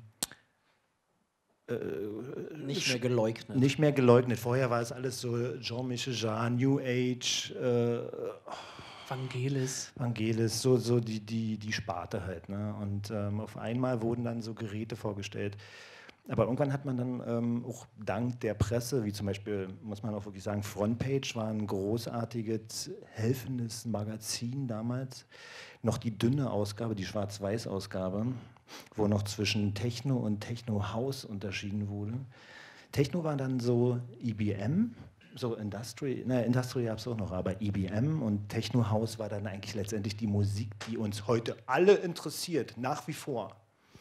äh, Nicht mehr geleugnet. Nicht mehr geleugnet. Vorher war es alles so Jean-Michel Jarre, New Age, äh, Vangelis. Vangelis, so, so die, die, die Sparte halt. Ne? Und ähm, auf einmal wurden dann so Geräte vorgestellt. Aber irgendwann hat man dann ähm, auch dank der Presse, wie zum Beispiel, muss man auch wirklich sagen, Frontpage war ein großartiges, helfendes Magazin damals. Noch die dünne Ausgabe, die Schwarz-Weiß-Ausgabe, wo noch zwischen Techno und Techno-House unterschieden wurde. Techno war dann so I B M, so Industry, ne, Industry gab es auch noch, aber I B M und Techno House war dann eigentlich letztendlich die Musik, die uns heute alle interessiert, nach wie vor.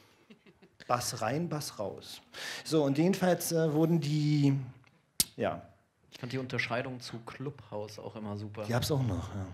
Bass rein, Bass raus. So, und jedenfalls äh, wurden die, ja. Ich fand die Unterscheidung zu Clubhouse auch immer super. Die gab es auch noch, ja.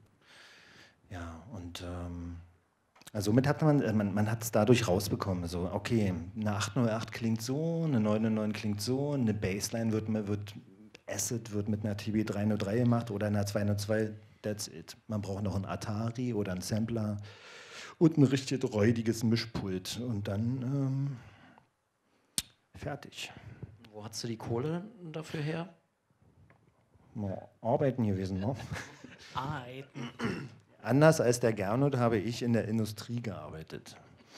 Ja, und ähm, also somit hat man, äh, man, man hat es dadurch rausbekommen, so, okay, eine acht null acht klingt so, eine neun null neun klingt so, eine Bassline wird, wird Acid wird mit einer T B drei null drei gemacht oder einer zwei null zwei, that's it. Man braucht noch einen Atari oder einen Sampler und ein richtig räudiges Mischpult und dann ähm, fertig. Wo hast du die Kohle dafür her? Ja, arbeiten gewesen, ne? Arbeiten. Anders als der Gernot habe ich in der Industrie gearbeitet.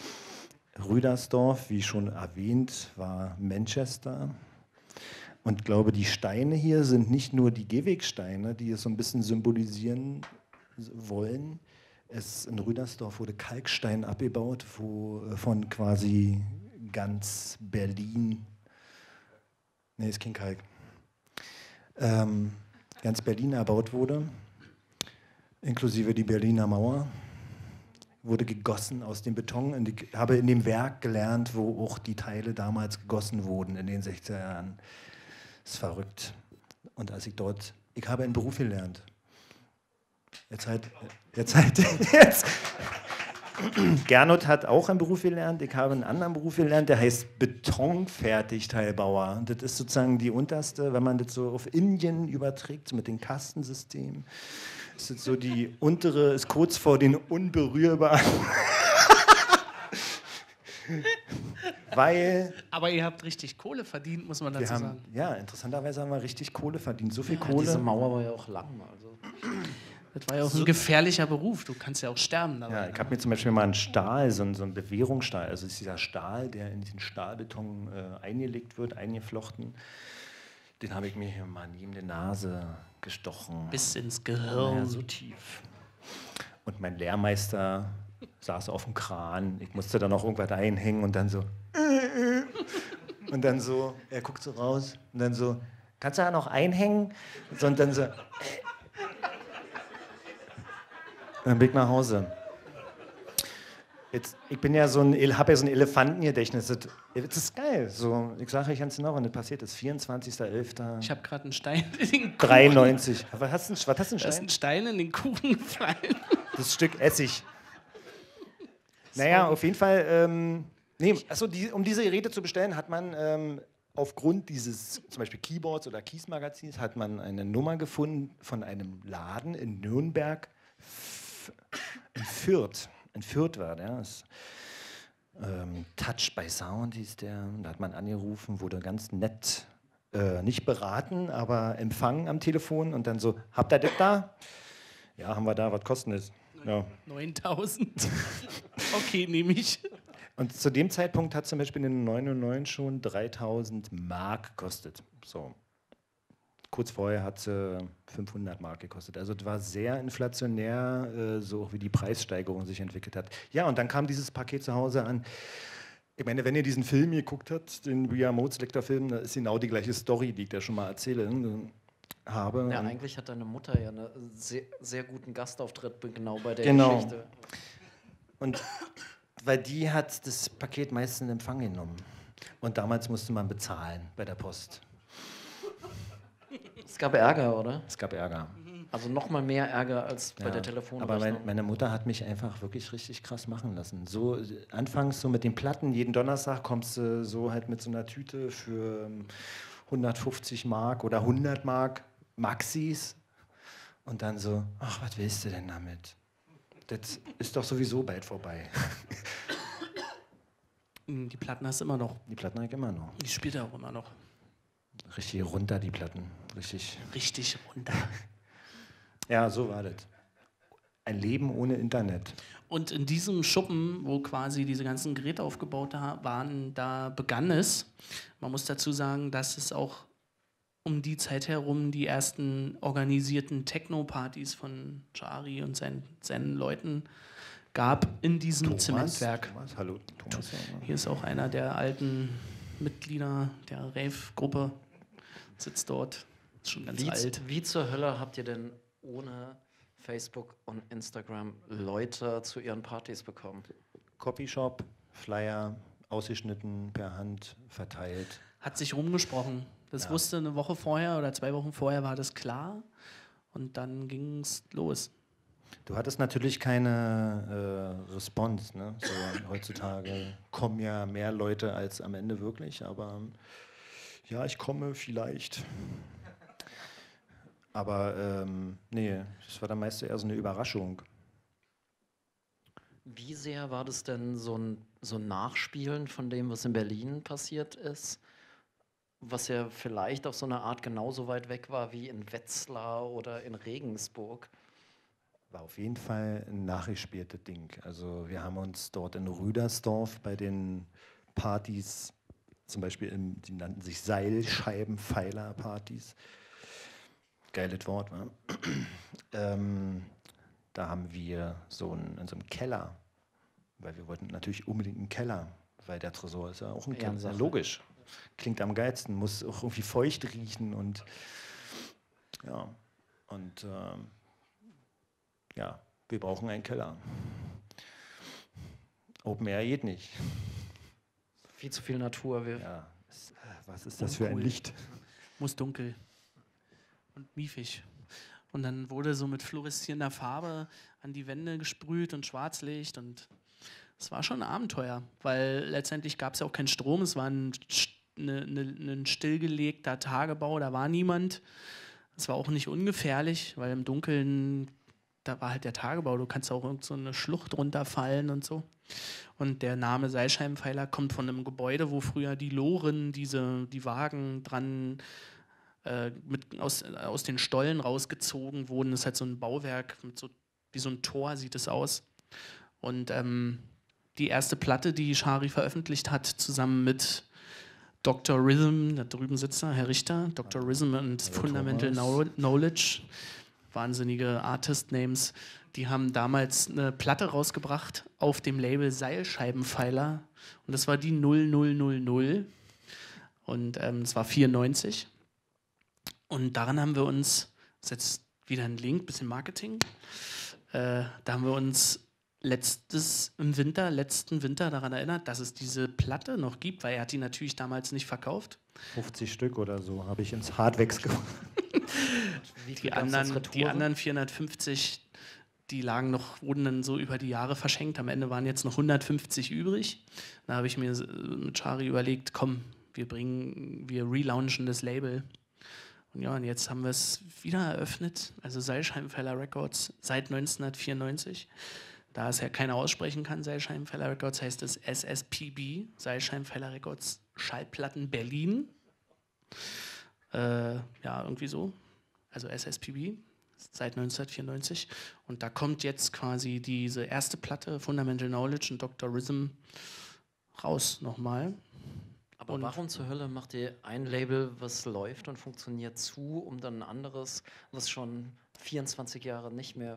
Rüdersdorf, wie schon erwähnt, war Manchester. Und glaube, die Steine hier sind nicht nur die Gehwegsteine, die es so ein bisschen symbolisieren wollen. Es, in Rüdersdorf wurde Kalkstein abgebaut, wo von quasi ganz Berlin, nee, ist kein Kalk, ähm, ganz Berlin erbaut wurde, inklusive die Berliner Mauer, wurde gegossen aus dem Beton. Ich habe in dem Werk gelernt, wo auch die Teile damals gegossen wurden in den sechziger Jahren. Das ist verrückt. Und als ich dort, ich habe einen Beruf gelernt. Jetzt halt, jetzt halt, jetzt. Gernot hat auch einen Beruf gelernt, ich habe einen anderen Beruf gelernt, der heißt Betonfertigteilbauer. Und das ist sozusagen die unterste, wenn man das so auf Indien überträgt, so mit den Kastensystemen. Das ist so die untere, ist kurz vor den unberührbaren. Weil Aber ihr habt richtig Kohle verdient, muss man dazu wir haben, sagen. ja, interessanterweise haben wir richtig Kohle verdient. So viel Ja, Kohle. diese Mauer war ja auch lang. Also. Das war ja auch ein gefährlicher Beruf. Du kannst ja auch sterben dabei. Ja, ich habe mir zum Beispiel mal einen Stahl, so einen, so einen Bewährungsstahl, also ist dieser Stahl, der in diesen Stahlbeton äh, eingelegt wird, eingeflochten, den habe ich mir hier mal neben der Nase gestochen. Bis ins Gehirn. Ja, so tief. Und mein Lehrmeister saß auf dem Kran, ich musste da noch irgendwas einhängen und dann so und dann so, er guckt so raus und dann so, kannst du da noch einhängen? Und dann so, dann bin ich nach Hause. Jetzt, ich bin ja so ein, habe ja so ein Elefantengedächtnis. Das, das ist geil. So, ich sage euch ganz genau, wann das passiert ist. vierundzwanzigster elfter Ich habe gerade einen Stein in den Kuchen. dreiundneunzig. Was hast du, was hast du einen Da ist Stein? ein Stein in den Kuchen gefallen. Das Stück Essig. Naja, auf jeden Fall. Ähm, nee, achso, die, um diese Geräte zu bestellen, hat man ähm, aufgrund dieses zum Beispiel Keyboards oder Keys-Magazins hat man eine Nummer gefunden von einem Laden in Nürnberg, in Fürth. In Fürth war der. Das, ähm, Touch by Sound hieß der. Da hat man angerufen, wurde ganz nett, äh, nicht beraten, aber empfangen am Telefon und dann so: Habt ihr das da? Ja, haben wir da. Was kostet das? Ja. neuntausend. Okay, nehme ich. Und zu dem Zeitpunkt hat zum Beispiel eine neun null neun schon dreitausend Mark gekostet. So. Kurz vorher hat sie fünfhundert Mark gekostet. Also es war sehr inflationär, äh, so wie die Preissteigerung sich entwickelt hat. Ja, und dann kam dieses Paket zu Hause an. Ich meine, wenn ihr diesen Film geguckt habt, den Via-Mode-Selector-Film, da ist genau die gleiche Story, die ich da schon mal erzähle. Habe. Ja, eigentlich hat deine Mutter ja einen sehr, sehr guten Gastauftritt genau bei der genau. Geschichte. Und weil die hat das Paket meistens in Empfang genommen. Und damals musste man bezahlen bei der Post. Es gab Ärger, oder? Es gab Ärger. Also noch mal mehr Ärger als bei ja, der Telefonrechnung. Aber mein, meine Mutter hat mich einfach wirklich richtig krass machen lassen. So anfangs so mit den Platten, jeden Donnerstag kommst du so halt mit so einer Tüte für hundertfünfzig Mark oder hundert Mark Maxis und dann so, ach, was willst du denn damit? Das ist doch sowieso bald vorbei. Die Platten hast du immer noch. Die Platten habe ich immer noch. Die spielt er auch immer noch. Richtig runter, die Platten. Richtig. Richtig runter. Ja, so war das. Ein Leben ohne Internet. Und in diesem Schuppen, wo quasi diese ganzen Geräte aufgebaut waren, da begann es. Man muss dazu sagen, dass es auch um die Zeit herum die ersten organisierten Techno-Partys von Chari und sein, seinen Leuten gab in diesem Thomas, Zementwerk. Thomas, hallo, Thomas. Hier ist auch einer der alten Mitglieder der Rave-Gruppe, sitzt dort, ist schon ganz wie, alt. Wie zur Hölle habt ihr denn ohne Facebook und Instagram Leute zu ihren Partys bekommen? Copyshop, Flyer, ausgeschnitten, per Hand verteilt. Hat sich rumgesprochen. Das ja. wusste eine Woche vorher oder zwei Wochen vorher war das klar und dann ging es los. Du hattest natürlich keine äh, Response. Ne? So, heutzutage kommen ja mehr Leute als am Ende wirklich, aber ja, ich komme vielleicht. Aber ähm, nee, das war dann meist eher so eine Überraschung. Wie sehr war das denn so ein, so ein Nachspielen von dem, was in Berlin passiert ist? Was ja vielleicht auf so eine Art genauso weit weg war wie in Wetzlar oder in Regensburg. War auf jeden Fall ein nachgespieltes Ding. Also wir haben uns dort in Rüdersdorf bei den Partys, zum Beispiel, im, die nannten sich Seilscheibenpfeiler-Partys. Geiles Wort, wa? ähm, da haben wir so einen, in so einem Keller, weil wir wollten natürlich unbedingt einen Keller, weil der Tresor ist ja auch ein Keller. Ja, logisch. Klingt am geilsten, muss auch irgendwie feucht riechen und ja, und ähm, ja, wir brauchen einen Keller. Open Air geht nicht. Viel zu viel Natur. Wir ja, was ist das für ein Licht? Muss dunkel und miefig. Und dann wurde so mit fluoreszierender Farbe an die Wände gesprüht und Schwarzlicht und es war schon ein Abenteuer, weil letztendlich gab es ja auch keinen Strom, es war ein, eine, eine, ein stillgelegter Tagebau, da war niemand. Es war auch nicht ungefährlich, weil im Dunkeln, da war halt der Tagebau, du kannst auch irgend so eine Schlucht runterfallen und so. Und der Name Seilscheibenpfeiler kommt von einem Gebäude, wo früher die Loren, diese, die Wagen dran äh, mit, aus, aus den Stollen rausgezogen wurden. Das ist halt so ein Bauwerk, mit so, wie so ein Tor sieht es aus. Und ähm, die erste Platte, die Chari veröffentlicht hat, zusammen mit Doktor Rhythm, da drüben sitzt er, Herr Richter, Doktor Rhythm und Hallo Fundamental Thomas. Knowledge, wahnsinnige Artist-Names, die haben damals eine Platte rausgebracht auf dem Label Seilscheibenpfeiler und das war die null null null null und ähm, das war vierundneunzig und daran haben wir uns, das ist jetzt wieder ein Link, bisschen Marketing, äh, da haben wir uns letztes im Winter, letzten Winter daran erinnert, dass es diese Platte noch gibt, weil er hat die natürlich damals nicht verkauft. fünfzig Stück oder so habe ich ins Hardwax gemacht. Die anderen, die anderen vierhundertfünfzig, die lagen noch, wurden dann so über die Jahre verschenkt. Am Ende waren jetzt noch hundertfünfzig übrig. Da habe ich mir mit Chari überlegt, komm, wir bringen, wir relaunchen das Label. Und ja, und jetzt haben wir es wieder eröffnet, also Seilscheibenpfeiler Records seit neunzehnhundertvierundneunzig. Da es ja keiner aussprechen kann, Seilscheibenpfeiler Records, heißt es S S P B, Seilscheibenpfeiler Records, Schallplatten Berlin. Äh, ja, irgendwie so. Also S S P B, seit neunzehnhundertvierundneunzig. Und da kommt jetzt quasi diese erste Platte, Fundamental Knowledge und Doktor Rhythm, raus nochmal. Aber Und warum zur Hölle macht ihr ein Label, was läuft und funktioniert, zu, um dann ein anderes, was schon vierundzwanzig Jahre nicht mehr...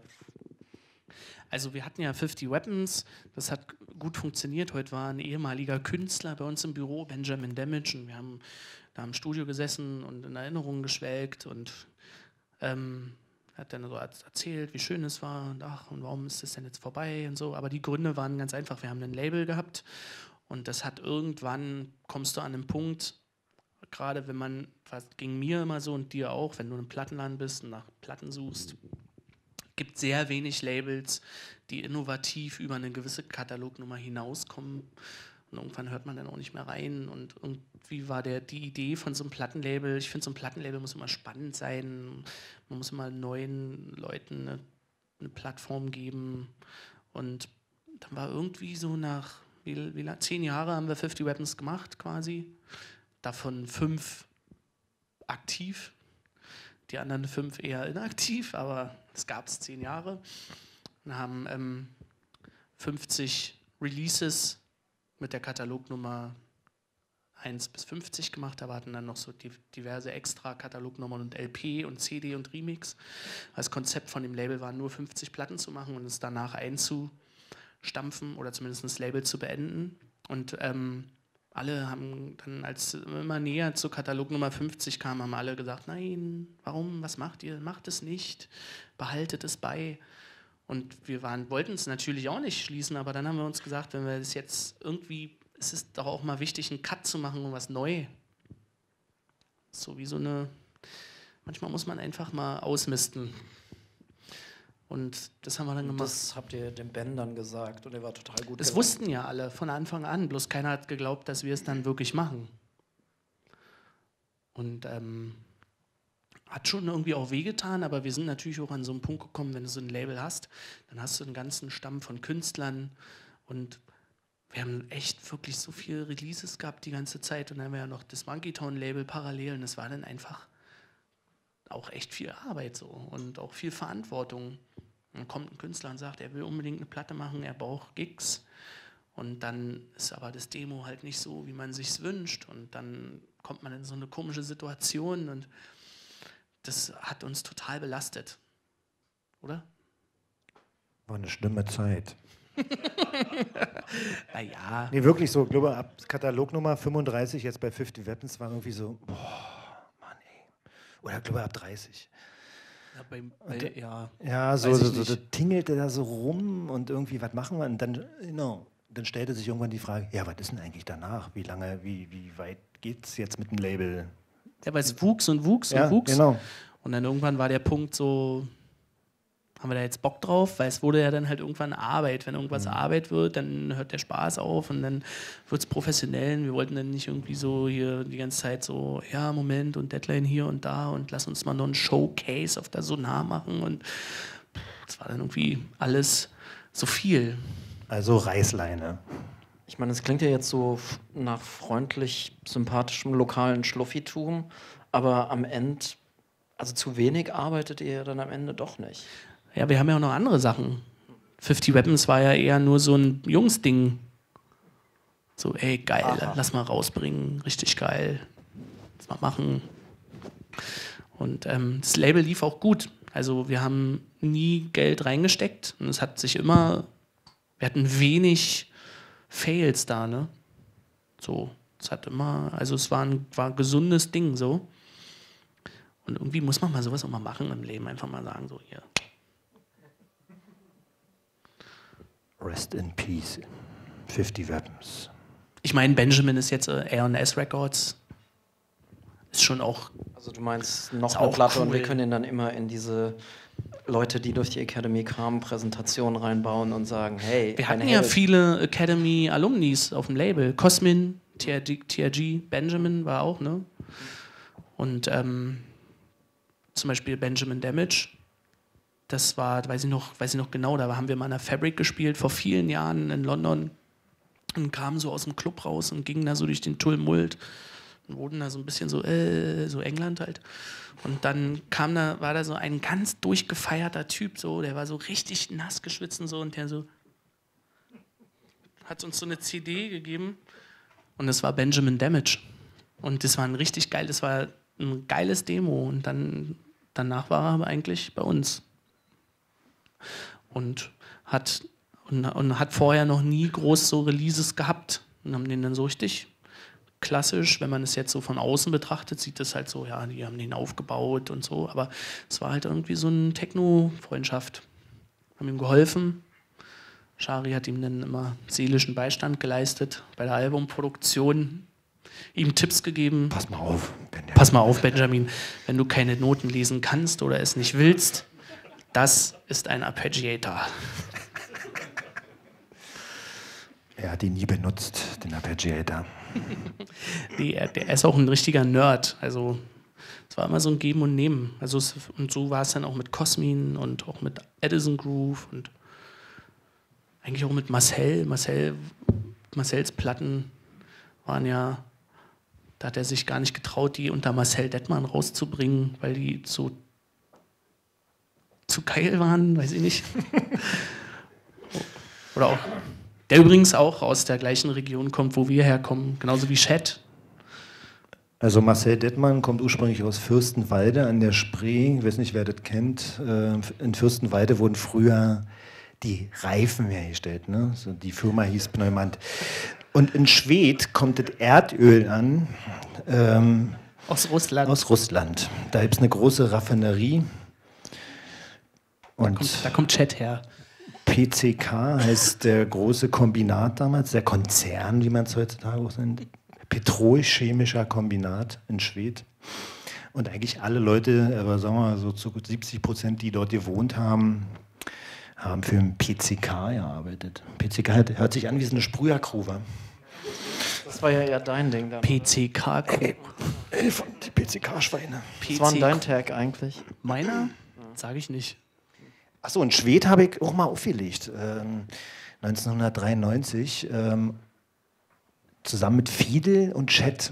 Also wir hatten ja fifty Weapons, das hat gut funktioniert. Heute war ein ehemaliger Künstler bei uns im Büro, Benjamin Damage, und wir haben da im Studio gesessen und in Erinnerungen geschwelgt und ähm, hat dann so erzählt, wie schön es war und ach, und warum ist das denn jetzt vorbei und so. Aber die Gründe waren ganz einfach. Wir haben ein Label gehabt und das hat irgendwann, kommst du an einen Punkt, gerade wenn man, was ging mir immer so und dir auch, wenn du im Plattenland bist und nach Platten suchst, gibt sehr wenig Labels, die innovativ über eine gewisse Katalognummer hinauskommen. Und irgendwann hört man dann auch nicht mehr rein. Und irgendwie war der, die Idee von so einem Plattenlabel, ich finde, so ein Plattenlabel muss immer spannend sein. Man muss immer neuen Leuten eine, eine Plattform geben. Und dann war irgendwie so nach, wie, wie lang, zehn Jahre haben wir fifty Weapons gemacht quasi. Davon fünf aktiv. Die anderen fünf eher inaktiv, aber es gab es zehn Jahre. Wir haben ähm, fünfzig Releases mit der Katalognummer eins bis fünfzig gemacht, aber hatten dann noch so die, diverse extra Katalognummern und L P und C D und Remix. Das Konzept von dem Label war nur fünfzig Platten zu machen und es danach einzustampfen oder zumindest das Label zu beenden. Und ähm, alle haben dann, als immer näher zur Katalognummer fünfzig kam, haben alle gesagt, nein, warum, was macht ihr? Macht es nicht, behaltet es bei. Und wir waren, wollten es natürlich auch nicht schließen, aber dann haben wir uns gesagt, wenn wir das jetzt irgendwie, es ist doch auch mal wichtig, einen Cut zu machen und was neu. So wie so eine, manchmal muss man einfach mal ausmisten. Und das haben wir dann gemacht. Das habt ihr dem Ben dann gesagt und er war total gut. Das wussten ja alle von Anfang an, bloß keiner hat geglaubt, dass wir es dann wirklich machen. Und ähm, hat schon irgendwie auch wehgetan, aber wir sind natürlich auch an so einen Punkt gekommen, wenn du so ein Label hast, dann hast du einen ganzen Stamm von Künstlern und wir haben echt wirklich so viele Releases gehabt die ganze Zeit und dann haben wir ja noch das Monkey Town Label parallel und das war dann einfach auch echt viel Arbeit so und auch viel Verantwortung. Dann kommt ein Künstler und sagt, er will unbedingt eine Platte machen, er braucht Gigs und dann ist aber das Demo halt nicht so, wie man sich's wünscht und dann kommt man in so eine komische Situation und das hat uns total belastet, oder? War eine schlimme Zeit. Naja. Nee, wirklich so, ich glaube, ab Katalognummer fünfunddreißig, jetzt bei fifty Weapons, war irgendwie so, boah, Mann, ey. Oder ich glaube, ab dreißig. Ja, bei, bei, ja, ja so, weiß so, ich so nicht. das tingelte da so rum und irgendwie, was machen wir? Und dann, genau, dann stellte sich irgendwann die Frage, ja, was ist denn eigentlich danach? Wie lange, wie, wie weit geht's jetzt mit dem Label? Ja, weil es wuchs und wuchs Ja, und wuchs. genau. Und dann irgendwann war der Punkt so, haben wir da jetzt Bock drauf? Weil es wurde ja dann halt irgendwann Arbeit. Wenn irgendwas Mhm. Arbeit wird, dann hört der Spaß auf und dann wird es professionell. Wir wollten dann nicht irgendwie so hier die ganze Zeit so, ja, Moment und Deadline hier und da und lass uns mal noch einen Showcase auf der Sonar machen. Und es war dann irgendwie alles so viel. Also Reißleine. Ich meine, es klingt ja jetzt so f- nach freundlich, sympathischem lokalen Schluffitum, aber am Ende, also zu wenig arbeitet ihr dann am Ende doch nicht. Ja, wir haben ja auch noch andere Sachen. fifty Weapons war ja eher nur so ein Jungsding. So, ey, geil, Aha. lass mal rausbringen, richtig geil. Lass mal machen. Und ähm, das Label lief auch gut. Also wir haben nie Geld reingesteckt und es hat sich immer, wir hatten wenig Fails da, ne? So, es hat immer, also es war ein, war ein gesundes Ding, so. Und irgendwie muss man mal sowas auch mal machen im Leben, einfach mal sagen, so, hier. Rest in Peace. fifty Weapons. Ich meine, Benjamin ist jetzt äh, A und S Records. Ist schon auch. Also du meinst noch Ist eine auch Platte und cool. wir können ihn dann immer in diese Leute, die durch die Academy kamen, Präsentationen reinbauen und sagen, hey, Wir hatten ein ja Held. viele Academy-Alumnis auf dem Label. Cosmin, T R G, T R G, Benjamin war auch, ne? Und ähm, zum Beispiel Benjamin Damage. Das war, weiß ich noch, weiß ich noch genau, da haben wir mal in der Fabric gespielt, vor vielen Jahren in London. Und kamen so aus dem Club raus und gingen da so durch den Tumult. Und wurden da so ein bisschen so, äh, so England halt. Und dann kam da, war da so ein ganz durchgefeierter Typ, so, der war so richtig nass geschwitzt und so, und der so, hat uns so eine C D gegeben und das war Benjamin Damage. Und das war ein richtig geil, das war ein geiles Demo und dann, danach war er aber eigentlich bei uns. Und hat, und, und hat vorher noch nie groß so Releases gehabt und haben den dann so richtig klassisch, wenn man es jetzt so von außen betrachtet, sieht das halt so, ja, die haben den aufgebaut und so, aber es war halt irgendwie so eine Techno-Freundschaft. Haben ihm geholfen. Shari hat ihm dann immer seelischen Beistand geleistet bei der Albumproduktion, ihm Tipps gegeben. Pass mal auf, Benjamin. Pass mal auf, Benjamin, wenn du keine Noten lesen kannst oder es nicht willst, das ist ein Arpeggiator. Er hat ihn nie benutzt, den Arpeggiator. Nee, er, der ist auch ein richtiger Nerd. Also es war immer so ein Geben und Nehmen. Also es, und so war es dann auch mit Cosmin und auch mit Edison Groove und eigentlich auch mit Marcel. Marcel Marcells Platten waren ja, da hat er sich gar nicht getraut, die unter Marcel Dettmann rauszubringen, weil die zu, zu geil waren, weiß ich nicht. Oder auch, der übrigens auch aus der gleichen Region kommt, wo wir herkommen, genauso wie Chet. Also Marcel Dettmann kommt ursprünglich aus Fürstenwalde an der Spree. Ich weiß nicht, wer das kennt. In Fürstenwalde wurden früher die Reifen hergestellt. Ne? So, die Firma hieß Pneumant. Und in Schwedt kommt das Erdöl an. Ähm, aus Russland. Aus Russland. Da gibt es eine große Raffinerie. Und da kommt, da kommt Chet her. P C K heißt der große Kombinat damals, der Konzern, wie man es heutzutage auch nennt. Petrolchemischer Kombinat in Schwedt. Und eigentlich alle Leute, aber sagen wir mal so zu siebzig Prozent, die dort gewohnt haben, haben für den P C K gearbeitet. P C K hört sich an wie so eine Sprühergrube. Das war ja eher dein Ding dann. P C K. Ey, ey, von die P C K-Schweine. Das war dein Tag eigentlich. Meiner? Sage ich nicht. Achso, in Schwedt habe ich auch mal aufgelegt. Ähm, neunzehnhundertdreiundneunzig. Ähm, zusammen mit Fidel und Chet.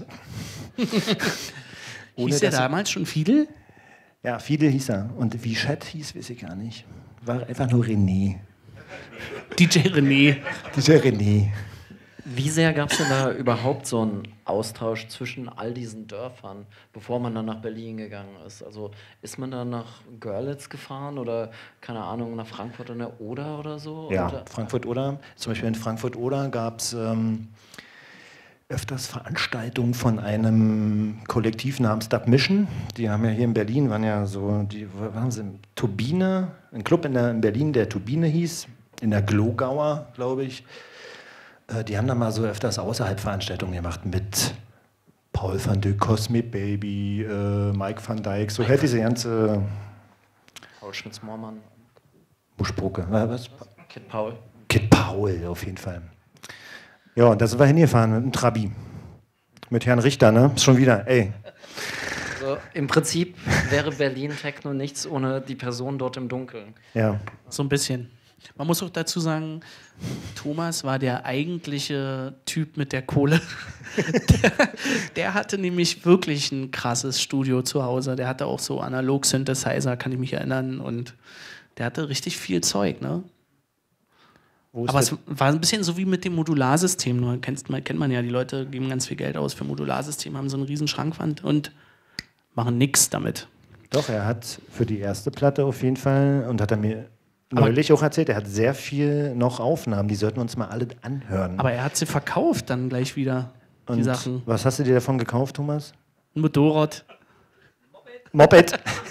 Hieß der damals schon Fidel? Ja, Fidel hieß er. Und wie Chet hieß, weiß ich gar nicht. War einfach nur René. D J René. D J René. Wie sehr gab es denn da überhaupt so einen Austausch zwischen all diesen Dörfern, bevor man dann nach Berlin gegangen ist? Also ist man dann nach Görlitz gefahren oder, keine Ahnung, nach Frankfurt an der Oder oder so? Ja, oder? Frankfurt-Oder. Zum Beispiel in Frankfurt-Oder gab es ähm, öfters Veranstaltungen von einem Kollektiv namens Dub Mission. Die haben ja hier in Berlin, waren ja so, die waren sie, Turbine, ein Club in, der, in Berlin, der Turbine hieß, in der Glogauer, glaube ich. Die haben da mal so öfters außerhalb Veranstaltungen gemacht mit Paul van Dyk, Cosmic Baby, äh, Mike van Dijk, so halt diese ganze Paul Schmitz-Moormann. Muschbrucke. Was? Kid Paul. Kid Paul, auf jeden Fall. Ja, und da sind wir hingefahren mit dem Trabi. Mit Herrn Richter, ne? Ist schon wieder, ey. Also im Prinzip wäre Berlin Techno nichts ohne die Person dort im Dunkeln. Ja. So ein bisschen. Man muss auch dazu sagen, Thomas war der eigentliche Typ mit der Kohle. der, der hatte nämlich wirklich ein krasses Studio zu Hause. Der hatte auch so Analog-Synthesizer, kann ich mich erinnern. Und der hatte richtig viel Zeug, ne? Aber es war ein bisschen so wie mit dem Modularsystem. Nur kennst, kennt man ja, die Leute geben ganz viel Geld aus für Modularsystem, haben so einen riesen Schrankwand und machen nichts damit. Doch, er hat für die erste Platte auf jeden Fall, und hat er mir neulich auch erzählt, er hat sehr viel noch Aufnahmen, die sollten wir uns mal alle anhören. Aber er hat sie verkauft dann gleich wieder, die und Sachen. Was hast du dir davon gekauft, Thomas? Ein Motorrad. Moped.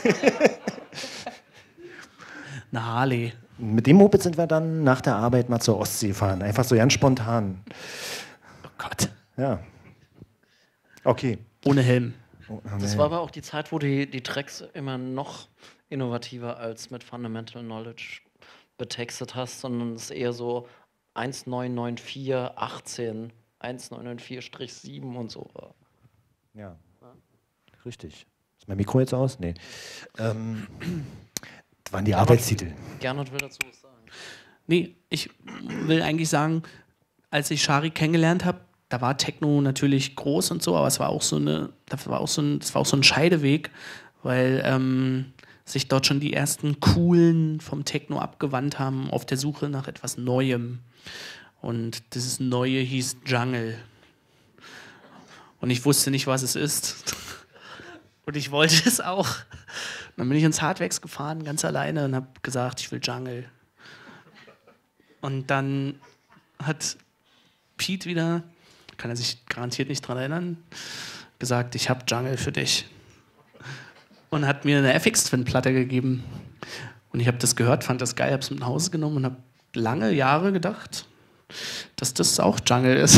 Eine Harley. Mit dem Moped sind wir dann nach der Arbeit mal zur Ostsee fahren. Einfach so ganz spontan. Oh Gott. Ja. Okay. Ohne Helm. Oh, Das war aber auch die Zeit, wo die, die Tracks immer noch innovativer als mit Fundamental Knowledge betextet hast, sondern es ist eher so eins neun neun vier achtzehn, eins neun neun vier sieben und so war. Ja. Richtig. Ist mein Mikro jetzt aus? Nee. Ähm, das waren die Gernot, Arbeitstitel. Gernot will dazu was sagen. Nee, ich will eigentlich sagen, als ich Shari kennengelernt habe, da war Techno natürlich groß und so, aber es war auch so eine, das war auch so ein, das war auch so ein Scheideweg, weil ähm, sich dort schon die ersten Coolen vom Techno abgewandt haben auf der Suche nach etwas Neuem. Und dieses Neue hieß Jungle. Und ich wusste nicht, was es ist. Und ich wollte es auch. Und dann bin ich ins Hardwax gefahren, ganz alleine, und habe gesagt, ich will Jungle. Und dann hat Pete wieder, kann er sich garantiert nicht dran erinnern, gesagt, ich habe Jungle für dich. Und hat mir eine F X Twin Platte gegeben. Und ich habe das gehört, fand das geil, habe es mit nach Hause genommen und habe lange Jahre gedacht, dass das auch Jungle ist.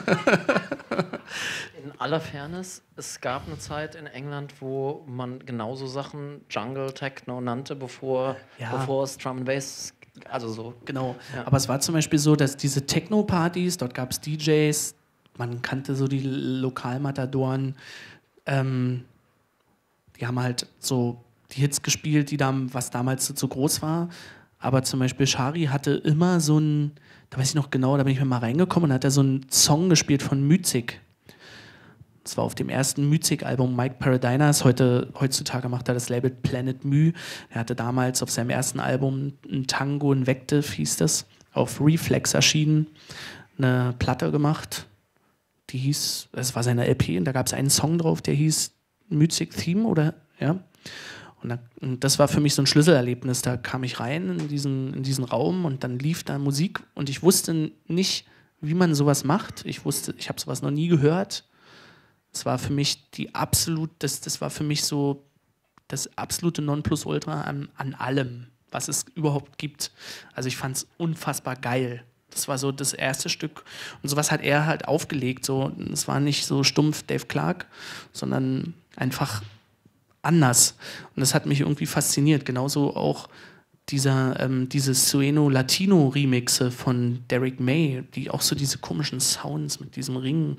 In aller Fairness, es gab eine Zeit in England, wo man genauso Sachen Jungle Techno nannte, bevor, Ja. bevor es Drum and Bass, also so. Genau, Ja. aber es war zum Beispiel so, dass diese Techno-Partys, dort gab es D Js, man kannte so die Lokalmatadoren, ähm, die haben halt so die Hits gespielt, die da, was damals so, so groß war, aber zum Beispiel Shari hatte immer so ein, da weiß ich noch genau, da bin ich mal reingekommen und hat er so einen Song gespielt von Myzik. Das war auf dem ersten Myzik-Album Mike Paradinas. Heute, heutzutage macht er das Label Planet Mu. Er hatte damals auf seinem ersten Album ein Tango Invective, hieß das, auf Reflex erschienen, eine Platte gemacht. Die hieß, es war seine L P und da gab es einen Song drauf, der hieß Myzik Theme oder, ja. Und, da, und das war für mich so ein Schlüsselerlebnis. Da kam ich rein in diesen, in diesen Raum und dann lief da Musik und ich wusste nicht, wie man sowas macht. Ich wusste, ich habe sowas noch nie gehört. Das war für mich die absolut, das, das war für mich so das absolute Nonplusultra an, an allem, was es überhaupt gibt. Also ich fand es unfassbar geil. Das war so das erste Stück. Und sowas hat er halt aufgelegt. So, es war nicht so stumpf Dave Clark, sondern einfach anders. Und das hat mich irgendwie fasziniert. Genauso auch dieser, ähm, diese Sueno Latino Remixe von Derek May, die auch so diese komischen Sounds mit diesem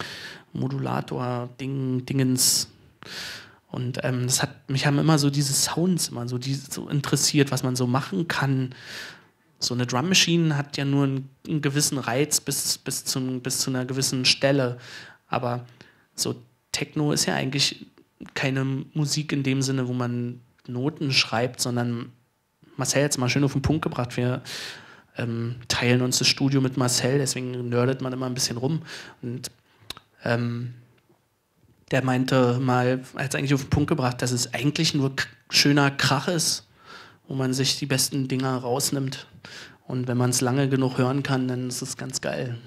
Ring-Modulator-Ding, Dingens. Und ähm, das hat, mich haben immer so diese Sounds immer so, die, so interessiert, was man so machen kann. So eine Drum Machine hat ja nur einen, einen gewissen Reiz bis, bis, zum, bis zu einer gewissen Stelle. Aber so Techno ist ja eigentlich keine Musik in dem Sinne, wo man Noten schreibt, sondern Marcel hat es mal schön auf den Punkt gebracht. Wir ähm, teilen uns das Studio mit Marcel, deswegen nerdet man immer ein bisschen rum. Und ähm, der meinte mal, er hat es eigentlich auf den Punkt gebracht, dass es eigentlich nur k- schöner Krach ist, wo man sich die besten Dinger rausnimmt. Und wenn man es lange genug hören kann, dann ist es ganz geil.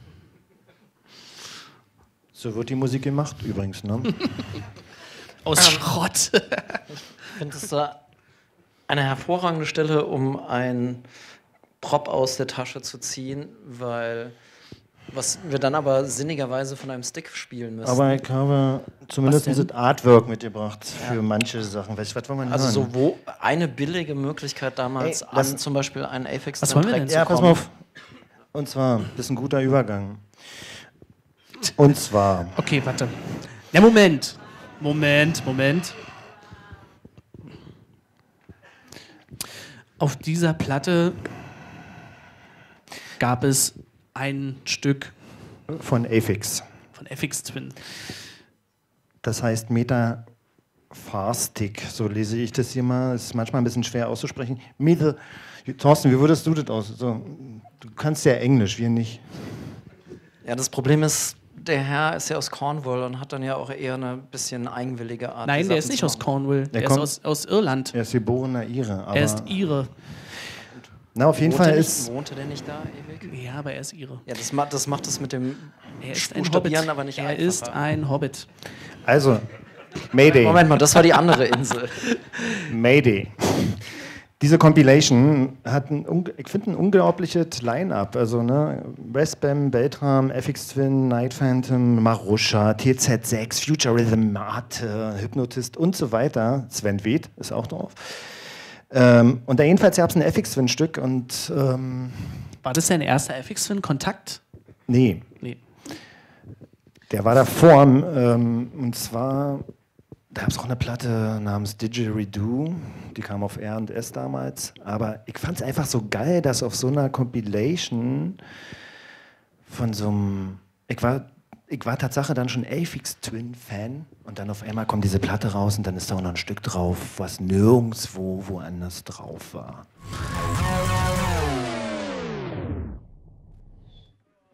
So wird die Musik gemacht übrigens, ne? Aus Schrott. Ich finde es da eine hervorragende Stelle, um einen Prop aus der Tasche zu ziehen, weil was wir dann aber sinnigerweise von einem Stick spielen müssen. Aber ich habe zumindest Was denn? dieses Artwork mitgebracht für Ja. manche Sachen. Weißt du, was wollen wir also hören? so wo eine billige Möglichkeit damals Ey, lass- an zum Beispiel einen Aphex Was wollen wir denn? zu Ja, pass kommen. mal auf. Und zwar, das ist ein guter Übergang. Und zwar, Okay, warte. Ja, Moment. Moment, Moment. Auf dieser Platte gab es ein Stück von Aphex. von F X Twin. Das heißt Metaphastik, so lese ich das hier mal. Ist manchmal ein bisschen schwer auszusprechen. Meta, Thorsten, wie würdest du das aus? So, du kannst ja Englisch, wir nicht. Ja, das Problem ist, der Herr ist ja aus Cornwall und hat dann ja auch eher eine bisschen eigenwillige Art. Nein, die der Sachen ist nicht zu aus machen. Cornwall. Der, ist kommt- aus, aus Irland. Er ist geborener Ire. Aber Er ist Ire. na, auf jeden Wohnte Fall nicht, ist. Wohnte der nicht da ewig? Ja, aber er ist Ire. Ja, das, macht, das macht es mit dem Er ist ein Hobbit. Buchstabieren aber nicht er einfacher. ist ein Hobbit. Also, Mayday. Moment mal, das war die andere Insel. Mayday. Diese Compilation hat ein, unge- ich finde, ein unglaubliches Line-Up. Also, ne, Westbam, Beltram, F X Twin, Night Phantom, Marusha, T Z sechs, Future Rhythm, Mate, Hypnotist und so weiter. Sven Weth ist auch drauf. Ähm, und da jedenfalls gab es ein F X Twin-Stück und ähm, War das dein erster F X Twin Kontakt? nee, Nee. der war davor. Ähm, und zwar, da gab es auch eine Platte namens Didgeridoo, die kam auf R und S damals. Aber ich fand es einfach so geil, dass auf so einer Compilation von so einem, ich war, ich war Tatsache dann schon Aphex Twin Fan und dann auf einmal kommt diese Platte raus und dann ist da auch noch ein Stück drauf, was nirgendwo woanders drauf war.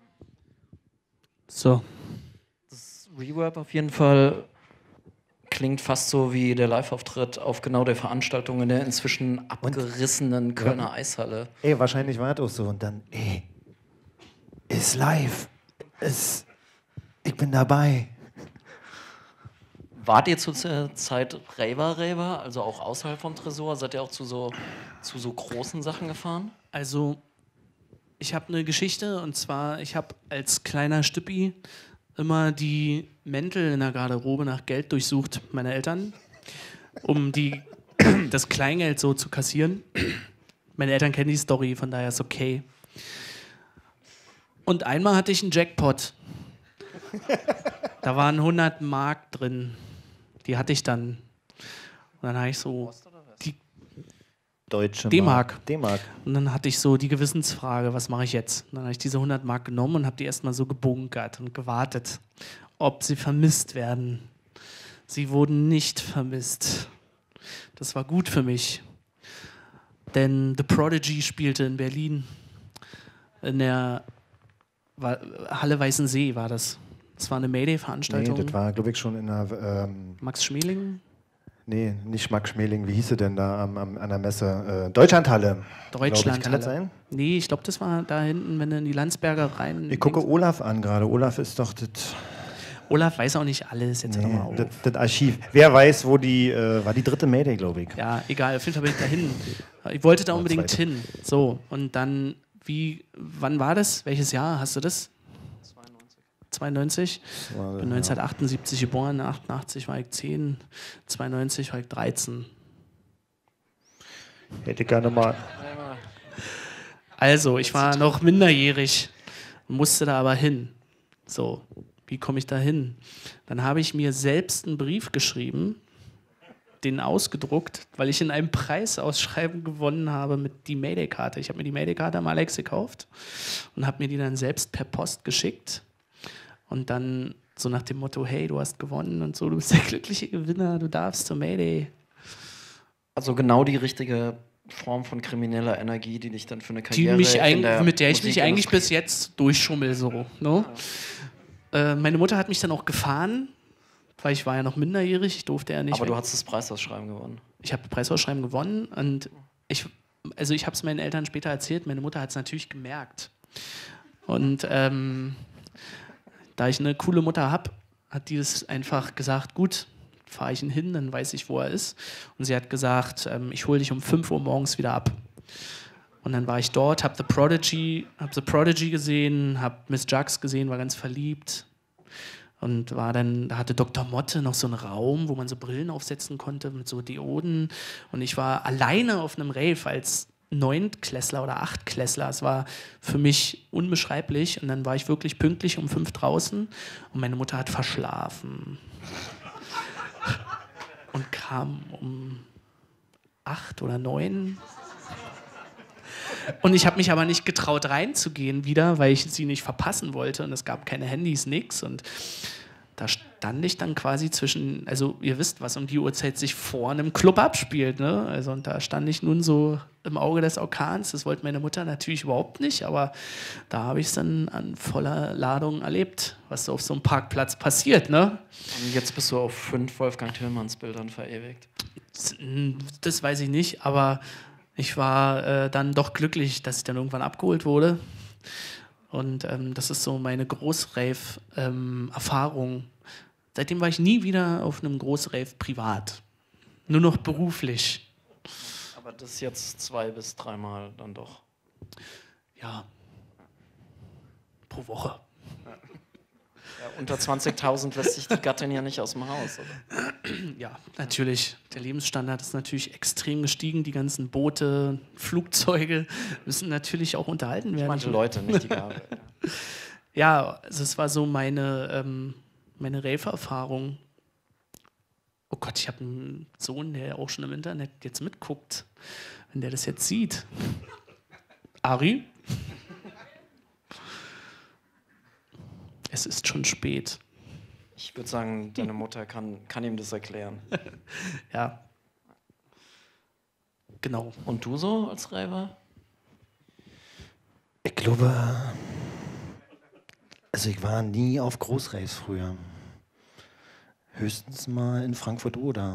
So. Das Reverb auf jeden Fall klingt fast so wie der Live-Auftritt auf genau der Veranstaltung in der inzwischen abgerissenen Kölner ja. Eishalle. Ey, wahrscheinlich war das auch so. Und dann, ey, ist live. Ist, ich bin dabei. Wart ihr zu der Zeit Raver-Raver, also auch außerhalb vom Tresor? Seid ihr auch zu so, zu so großen Sachen gefahren? Also, ich habe eine Geschichte, und zwar, ich habe als kleiner Stüppi immer die Mäntel in der Garderobe nach Geld durchsucht meiner Eltern, um die, das Kleingeld so zu kassieren. Meine Eltern kennen die Story, von daher ist okay. Und einmal hatte ich einen Jackpot. Da waren hundert Mark drin. Die hatte ich dann. Und dann habe ich so die Deutsche D-Mark. D-Mark. Und dann hatte ich so die Gewissensfrage, was mache ich jetzt? Und dann habe ich diese hundert Mark genommen und habe die erstmal so gebunkert und gewartet, ob sie vermisst werden. Sie wurden nicht vermisst. Das war gut für mich. Denn The Prodigy spielte in Berlin. In der Halle Weißensee war das. Das war eine Mayday-Veranstaltung. Nee, das war, glaube ich, schon in der... Ähm Max Schmeling? Nee, nicht Max Schmeling. Wie hieß sie denn da am, am, an der Messe? Äh, Deutschlandhalle. Deutschlandhalle. Kann das sein? Nee, ich glaube, das war da hinten, wenn du in die Landsberger rein... Ich gucke Olaf an gerade. Olaf ist doch das... Olaf weiß auch nicht alles. Jetzt nee, hör doch mal auf. Das, das Archiv. Wer weiß, wo die... Äh, war die dritte Mayday, glaube ich. Ja, egal. Auf jeden Fall bin ich da hin. Ich wollte da unbedingt zweite. hin. So, und dann, wie... Wann war das? Welches Jahr? Hast du das? zweiundneunzig. Ich bin neunzehnhundertachtundsiebzig geboren, achtundachtzig war ich zehn, zweiundneunzig war ich dreizehn. Hätte ich gerne mal. Also, ich war noch minderjährig, musste da aber hin. So, wie komme ich da hin? Dann habe ich mir selbst einen Brief geschrieben, den ausgedruckt, weil ich in einem Preisausschreiben gewonnen habe mit die Mayday-Karte. Ich habe mir die Mayday-Karte am Alex gekauft und habe mir die dann selbst per Post geschickt. Und dann so nach dem Motto, hey, du hast gewonnen und so, du bist der glückliche Gewinner, du darfst zur Mayday. Also genau die richtige Form von krimineller Energie, die dich dann für eine Karriere... Die mich in der mit der ich mich eigentlich Musikindustrie- bis jetzt durchschummel so. Ne? Ja. Äh, meine Mutter hat mich dann auch gefahren, weil ich war ja noch minderjährig, ich durfte ja nicht... Aber du weg. hast das Preisausschreiben gewonnen. Ich habe das Preisausschreiben gewonnen und ich, also ich habe es meinen Eltern später erzählt, meine Mutter hat es natürlich gemerkt. Und ähm, da ich eine coole Mutter habe, hat die das einfach gesagt, gut, fahre ich ihn hin, dann weiß ich, wo er ist. Und sie hat gesagt, ähm, ich hole dich um fünf Uhr morgens wieder ab. Und dann war ich dort, habe The Prodigy, hab The Prodigy gesehen, habe Miss Jux gesehen, war ganz verliebt. Und war dann, da hatte Doktor Motte noch so einen Raum, wo man so Brillen aufsetzen konnte mit so Dioden. Und ich war alleine auf einem Rave als Neuntklässler oder Achtklässler. Es war für mich unbeschreiblich. Und dann war ich wirklich pünktlich um fünf draußen und meine Mutter hat verschlafen. Und kam um acht oder neun. Und ich habe mich aber nicht getraut reinzugehen wieder, weil ich sie nicht verpassen wollte. Und es gab keine Handys, nix. Und da stand ich dann quasi zwischen, also ihr wisst, was um die Uhrzeit sich vor einem Club abspielt, ne? Also und da stand ich nun so im Auge des Orkans. Das wollte meine Mutter natürlich überhaupt nicht, aber da habe ich es dann an voller Ladung erlebt, was so auf so einem Parkplatz passiert, ne? Und jetzt bist du auf fünf Wolfgang Tillmanns Bildern verewigt. Das, das weiß ich nicht, aber ich war äh, dann doch glücklich, dass ich dann irgendwann abgeholt wurde. Und ähm, das ist so meine Großrave-Erfahrung. Ähm, Seitdem war ich nie wieder auf einem Großrave privat. Nur noch beruflich. Aber das jetzt zwei bis dreimal dann doch. Ja. Pro Woche. Ja, unter zwanzigtausend lässt sich die Gattin ja nicht aus dem Haus, oder? Ja, natürlich. Der Lebensstandard ist natürlich extrem gestiegen. Die ganzen Boote, Flugzeuge müssen natürlich auch unterhalten werden. Manche Leute, nicht die Gabe. Ja, ja, also es war so meine, ähm, meine Rave-Erfahrung. Oh Gott, ich habe einen Sohn, der auch schon im Internet jetzt mitguckt. Wenn der das jetzt sieht. Ari? Es ist schon spät. Ich würde sagen, deine Mutter kann, kann ihm das erklären. Ja. Genau. Und du so als Raver? Ich glaube, Also ich war nie auf Großreis früher. Höchstens mal in Frankfurt-Oder.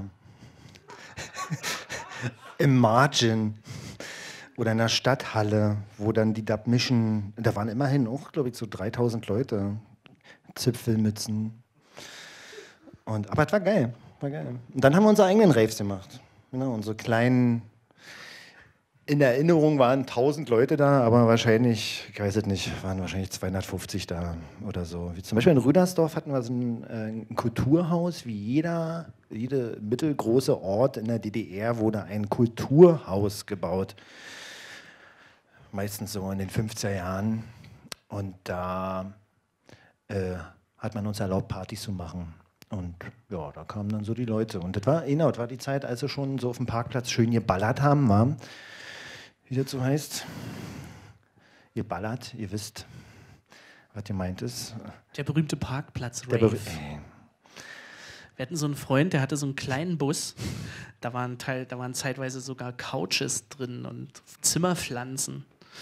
Im Margin. Oder in der Stadthalle, wo dann die Dub Mission, da waren immerhin auch, glaube ich, so dreitausend Leute. Zipfelmützen. Und, aber es war geil, war geil. Und dann haben wir unsere eigenen Raves gemacht. Genau, unsere kleinen, in Erinnerung waren tausend Leute da, aber wahrscheinlich, ich weiß es nicht, waren wahrscheinlich zweihundertfünfzig da oder so. Wie zum Beispiel in Rüdersdorf hatten wir so ein, äh, ein Kulturhaus, wie jeder, jede mittelgroße Ort in der D D R wurde ein Kulturhaus gebaut. Meistens so in den fünfziger Jahren. Und da äh, hat man uns erlaubt, Partys zu machen. Und ja, da kamen dann so die Leute. Und das war, genau, das war die Zeit, als sie schon so auf dem Parkplatz schön geballert haben, war, wie das so heißt. Ihr ballert, ihr wisst, was gemeint ist. Der berühmte Parkplatz Der Rave. Ber äh, Wir hatten so einen Freund, der hatte so einen kleinen Bus. Da waren, Teil, da waren zeitweise sogar Couches drin und Zimmerpflanzen.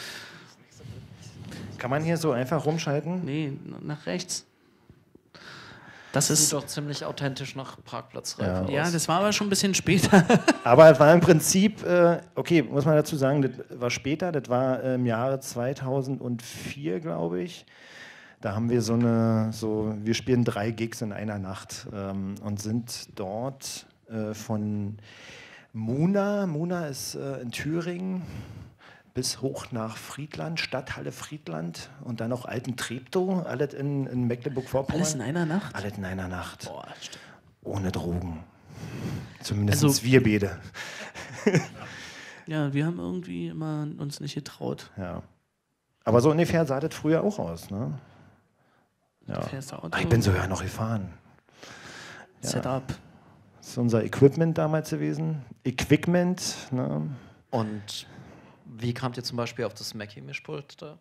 Kann man hier so einfach rumschalten? Nee, nach rechts. Das Das ist. sieht doch ziemlich authentisch nach Parkplatz Ja. aus. Ja, das war aber schon ein bisschen später. Aber es war im Prinzip, äh, okay, muss man dazu sagen, das war später, das war im Jahre zweitausendvier, glaube ich. Da haben wir so eine, so, wir spielen drei Gigs in einer Nacht ähm, und sind dort äh, von Muna, Muna ist äh, in Thüringen, bis hoch nach Friedland, Stadthalle Friedland und dann noch Alten Treptow, alles in, in Mecklenburg-Vorpommern. Alles in einer Nacht? Alles in einer Nacht. Boah, stimmt. Ohne Drogen. Zumindest Also- wir beide. Ja, wir haben irgendwie immer uns nicht getraut. Ja. Aber so ungefähr sah das früher auch aus, ne? Ja. Du fährst Auto, Ah, ich bin sogar noch gefahren. Ja. Setup. Das ist unser Equipment damals gewesen. Equipment, ne? Und wie kamt ihr zum Beispiel auf das Mackie-Mischpult da?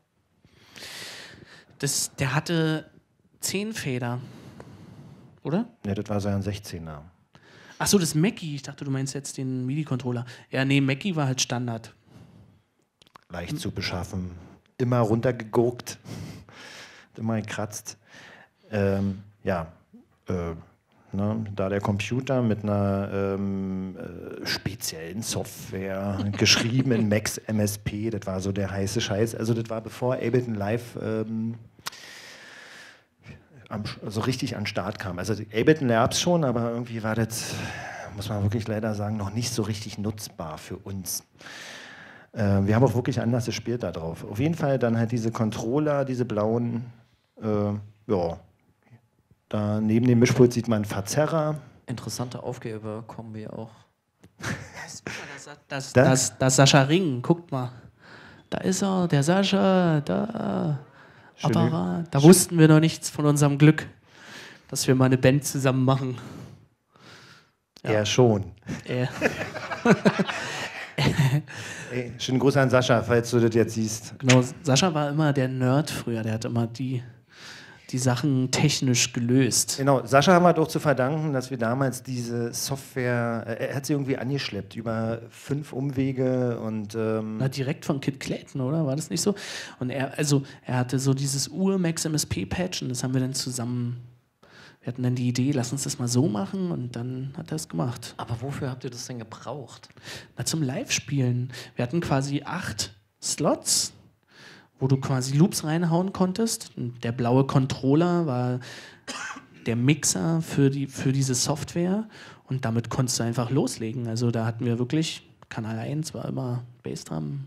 Das, der hatte zehn Feder. Oder? Ne, das war so ein sechzehner. Achso, das Mackie. Ich dachte, du meinst jetzt den MIDI-Controller. Ja, nee, Mackie war halt Standard. Leicht zu beschaffen. Immer runtergeguckt. Immer gekratzt. Ähm, ja, äh, ne, da der Computer mit einer ähm, äh, speziellen Software, geschrieben in Max M S P, das war so der heiße Scheiß. Also das war bevor Ableton Live ähm, am, so richtig an den Start kam. Also Ableton gab es schon, aber irgendwie war das, muss man wirklich leider sagen, noch nicht so richtig nutzbar für uns. Äh, wir haben auch wirklich anders gespielt da drauf. Auf jeden Fall dann halt diese Controller, diese blauen, äh, ja, da neben dem Mischpult sieht man einen Verzerrer. Interessante Aufgeber-Kombi auch. Das, das, Da? das, das Sascha Ring, guckt mal. Da ist er, der Sascha, da. Schöne- Apparat. Da wussten wir noch nichts von unserem Glück, dass wir mal eine Band zusammen machen. Ja. Ja, schon. Äh, Ey, schönen Gruß an Sascha, falls du das jetzt siehst. genau, Sascha war immer der Nerd früher, der hat immer die, die Sachen technisch gelöst. Genau, Sascha haben wir doch zu verdanken, dass wir damals diese Software, äh, er hat sie irgendwie angeschleppt, über fünf Umwege und ähm, Na, direkt von Kid Clayton, oder? War das nicht so? Und er, also, er hatte so dieses Ur-Max M S P-Patch und das haben wir dann zusammen. Wir hatten dann die Idee, lass uns das mal so machen und dann hat er es gemacht. Aber wofür habt ihr das denn gebraucht? Na, zum Live-Spielen. Wir hatten quasi acht Slots, wo du quasi Loops reinhauen konntest. Und der blaue Controller war der Mixer für, die, für diese Software und damit konntest du einfach loslegen. Also da hatten wir wirklich, Kanal eins war immer Bassdrum,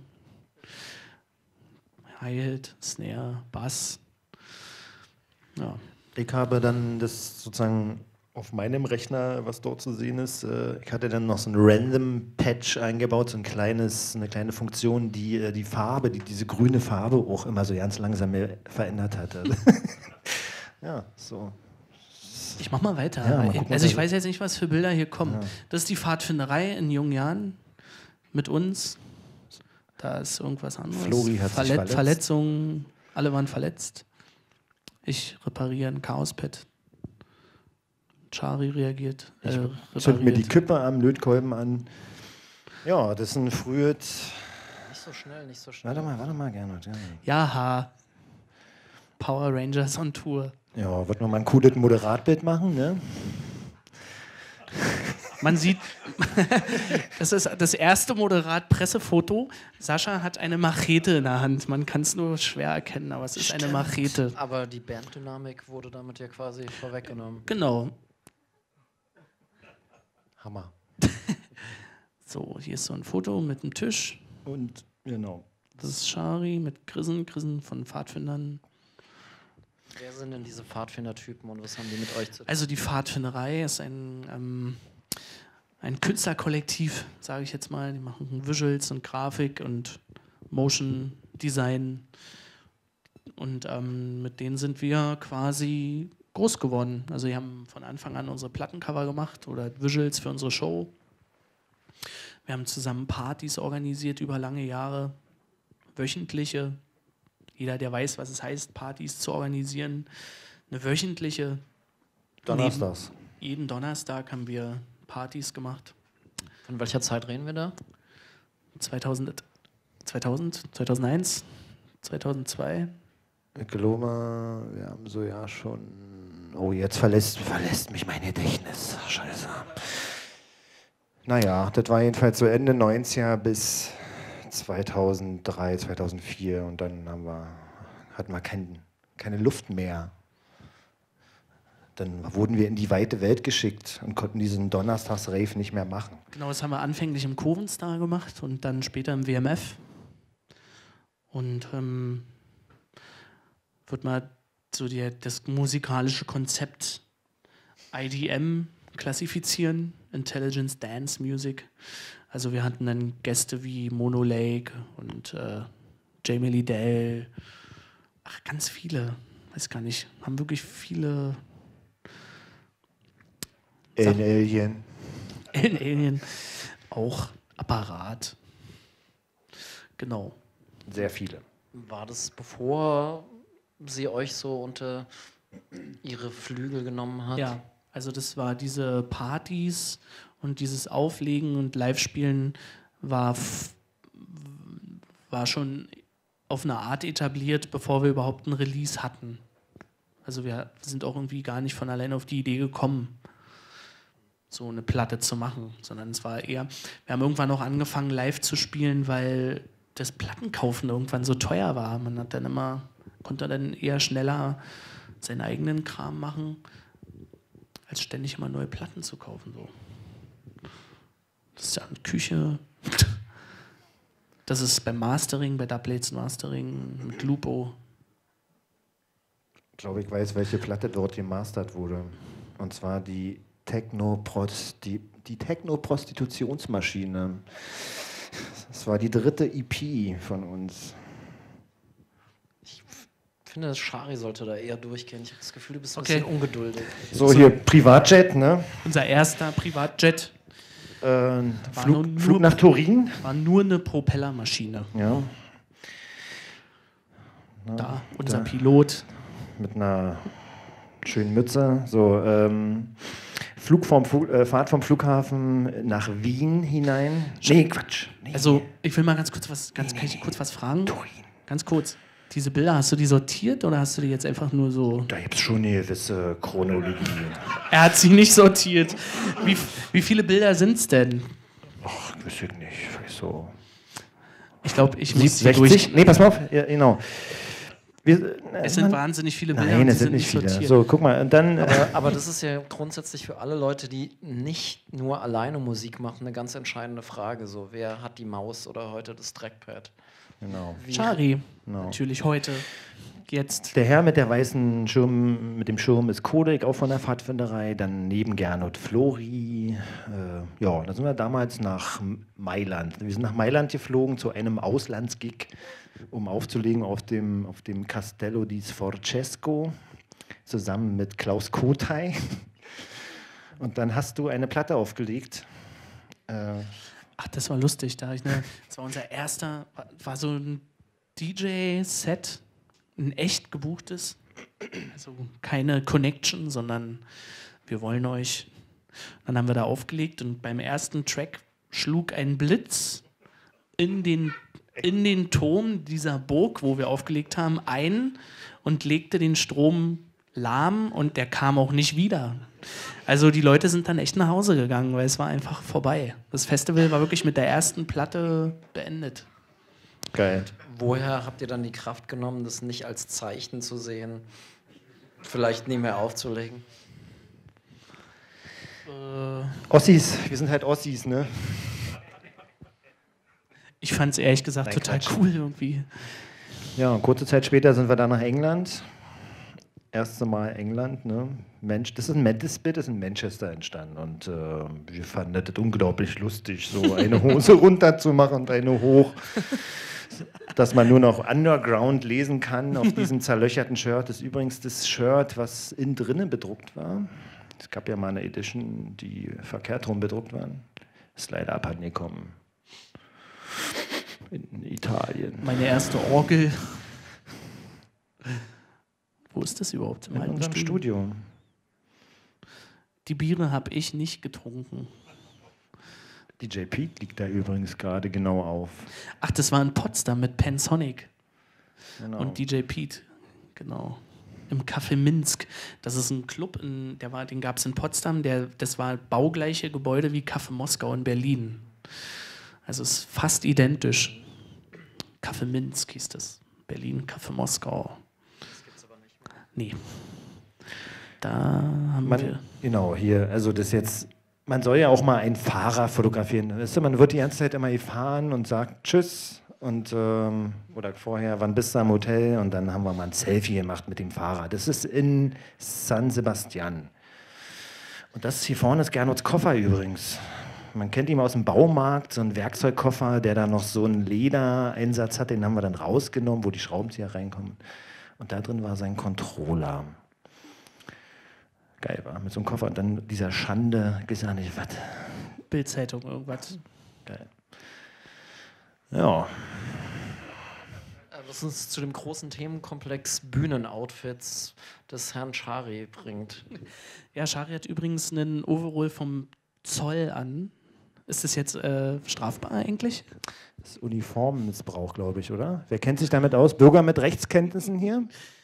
Hi-Hat, Snare, Bass. Ja. ich habe dann das sozusagen auf meinem Rechner, was dort zu sehen ist, äh, ich hatte dann noch so ein Random Patch eingebaut, so ein kleines, eine kleine Funktion, die äh, die Farbe, die diese grüne Farbe auch immer so ganz langsam verändert hatte. Ja, so. Ich mach mal weiter. Ja, mal gucken, also ich was- weiß jetzt nicht, was für Bilder hier kommen. Ja. Das ist die Pfadfinderei in jungen Jahren mit uns. Da ist irgendwas anderes. Flori hat sich Verlet verletzt. Verletzungen, alle waren verletzt. Ich repariere ein Chaospad. Chari reagiert. Äh, Ich zünd mir die repariert. Kippe am Lötkolben an. Ja, das ist ein frühes. Nicht so schnell, nicht so schnell. Warte mal, warte mal, gerne. gerne. Ja, ha. Power Rangers on Tour. Ja, wird man mal ein cooles Moderatbild machen, ne? Man sieht, das ist das erste Moderat-Pressefoto. Sascha hat eine Machete in der Hand. Man kann es nur schwer erkennen, aber es ist Stimmt. eine Machete. Aber die Banddynamik wurde damit ja quasi vorweggenommen. Genau. Hammer. So, hier ist so ein Foto mit einem Tisch. Und, genau. Das ist Shari mit Grisen, Grisen von Pfadfindern. Wer sind denn diese Pfadfinder-Typen und was haben die mit euch zu tun? Also die Pfadfinderei ist ein, ähm, ein Künstlerkollektiv, sage ich jetzt mal. Die machen Visuals und Grafik und Motion Design. Und ähm, mit denen sind wir quasi groß geworden. Also die haben von Anfang an unsere Plattencover gemacht oder Visuals für unsere Show. Wir haben zusammen Partys organisiert über lange Jahre, wöchentliche. Jeder, der weiß, was es heißt, Partys zu organisieren. Eine wöchentliche. Donnerstags. Neben, jeden Donnerstag haben wir Partys gemacht. Von welcher Zeit reden wir da? zweitausend, zweitausend, zweitausendeins, zweitausendzwei. Ich glaube, wir haben so ja schon. Oh, jetzt verlässt, verlässt mich mein Gedächtnis. Scheiße. Naja, das war jedenfalls so Ende neunziger bis zweitausenddrei, zweitausendvier und dann haben wir, hatten wir kein, keine Luft mehr. Dann wurden wir in die weite Welt geschickt und konnten diesen Donnerstags-Rave nicht mehr machen. Genau, das haben wir anfänglich im Kurvenstar gemacht und dann später im W M F. Und ähm, wird mal so die, das musikalische Konzept I D M klassifizieren, Intelligence Dance Music. Also wir hatten dann Gäste wie Mono Lake und äh, Jamie Liddell. Ach, ganz viele. Weiß gar nicht. Haben wirklich viele. In Alien. In Alien. Auch Apparat. Genau. Sehr viele. War das bevor sie euch so unter ihre Flügel genommen hat? Ja, also das war diese Partys und dieses Auflegen und Live-Spielen war, f- war schon auf eine Art etabliert, bevor wir überhaupt ein Release hatten. Also wir sind auch irgendwie gar nicht von alleine auf die Idee gekommen, so eine Platte zu machen, sondern es war eher, wir haben irgendwann auch angefangen live zu spielen, weil das Plattenkaufen irgendwann so teuer war. Man hat dann immer, konnte dann eher schneller seinen eigenen Kram machen, als ständig immer neue Platten zu kaufen. So. Das ist ja eine Küche. Das ist beim Mastering, bei Dubplates Mastering mit Lupo. Ich glaube, ich weiß, welche Platte dort gemastert wurde. Und zwar die Techno-Prosti- die Techno-Prostitutionsmaschine. Das war die dritte E P von uns. Ich finde, das Shari sollte da eher durchgehen. Ich habe das Gefühl, du bist ein Okay. bisschen ungeduldig. So, hier Privatjet, ne? Unser erster Privatjet Äh, War Flug, nur- Flug nach Turin. war nur eine Propellermaschine. Ja. Da, unser da. Pilot. Mit einer schönen Mütze. So, ähm, Flug vom Fu- äh, Fahrt vom Flughafen nach Wien hinein. Nee, Quatsch. Nee. Also, ich will mal ganz kurz was, ganz, kann ich dir kurz was fragen? Ganz kurz. Diese Bilder, hast du die sortiert oder hast du die jetzt einfach nur so... Da gibt es schon eine gewisse Chronologie. Er hat sie nicht sortiert. Wie, wie viele Bilder sind es denn? Ach, weiß ich nicht. Vielleicht so. Ich glaube, ich muss sie siebenundsechzig? durch... Nee, pass mal auf. Ja, genau. Wir, Es sind man- wahnsinnig viele Bilder Nein, und es sie sind nicht viele. sortiert. So, guck mal. Und dann. Aber, aber das ist ja grundsätzlich für alle Leute, die nicht nur alleine Musik machen, eine ganz entscheidende Frage. So, wer hat die Maus oder heute das Trackpad? Genau. Wie- Shari, Genau. natürlich heute, jetzt. Der Herr mit der weißen Schirm, mit dem Schirm ist Kodek, auch von der Pfadfinderei. Dann neben Gernot Flori. Äh, ja, da sind wir damals nach Mailand. Wir sind nach Mailand geflogen zu einem Auslandsgig, um aufzulegen auf dem, auf dem Castello di Sforzesco, zusammen mit Klaus Kotay. Und dann hast du eine Platte aufgelegt. Äh, Ach, das war lustig. Da hab ich eine, das war unser erster, war, war so ein D J-Set, ein echt gebuchtes. Also keine Connection, sondern wir wollen euch. Dann haben wir da aufgelegt und beim ersten Track schlug ein Blitz in den, in den Turm dieser Burg, wo wir aufgelegt haben, ein. und legte den Strom lahm und der kam auch nicht wieder. Also die Leute sind dann echt nach Hause gegangen, weil es war einfach vorbei. Das Festival war wirklich mit der ersten Platte beendet. Geil. Woher habt ihr dann die Kraft genommen, das nicht als Zeichen zu sehen, vielleicht nie mehr aufzulegen? Äh, Ossis, wir sind halt Ossis, ne? ich fand es ehrlich gesagt Nein, total Quatsch. cool irgendwie. Ja, und kurze Zeit später sind wir dann nach England. Erste Mal England, ne? Mensch, das ist ein das Bild ist in Manchester entstanden und äh, wir fanden das unglaublich lustig, so eine Hose runter zu machen und eine hoch, dass man nur noch Underground lesen kann auf diesem zerlöcherten Shirt. Das ist übrigens das Shirt, was innen drinnen bedruckt war. Es gab ja mal eine Edition, die verkehrt rum bedruckt war. Ist leider abhandengekommen. In Italien. Meine erste Orgel. Wo ist das überhaupt? In unserem Studio. Die Biere habe ich nicht getrunken. D J Pete liegt da übrigens gerade genau auf. Ach, das war in Potsdam mit Pensonic Genau. und D J Pete. Genau. Im Café Minsk. Das ist ein Club, in, der war, den gab es in Potsdam. Der, das war baugleiche Gebäude wie Café Moskau in Berlin. Also es ist fast identisch. Café Minsk hieß das. Berlin, Café Moskau. Das gibt's aber nicht mehr. Nee. Da haben Man, wir. genau, hier, also das jetzt, man soll ja auch mal einen Fahrer fotografieren. Weißt du, man wird die ganze Zeit immer gefahren und sagt Tschüss und ähm, oder vorher, wann bist du am Hotel? Und dann haben wir mal ein Selfie gemacht mit dem Fahrer. Das ist in San Sebastian. Und das hier vorne ist Gernot's Koffer übrigens. Man kennt ihn aus dem Baumarkt, so ein Werkzeugkoffer, der da noch so einen Ledereinsatz hat, den haben wir dann rausgenommen, wo die Schraubenzieher reinkommen. Und da drin war sein Controller. Geil war, mit so einem Koffer. Und dann dieser Schande, ich weiß nicht, was. Bildzeitung, irgendwas. Geil. Ja. Was uns zu dem großen Themenkomplex Bühnenoutfits des Herrn Schari bringt. Ja, Schari hat übrigens einen Overall vom Zoll an. Ist das jetzt äh, strafbar eigentlich? Das ist Uniformmissbrauch, glaube ich, oder? Wer kennt sich damit aus? Bürger mit Rechtskenntnissen hier?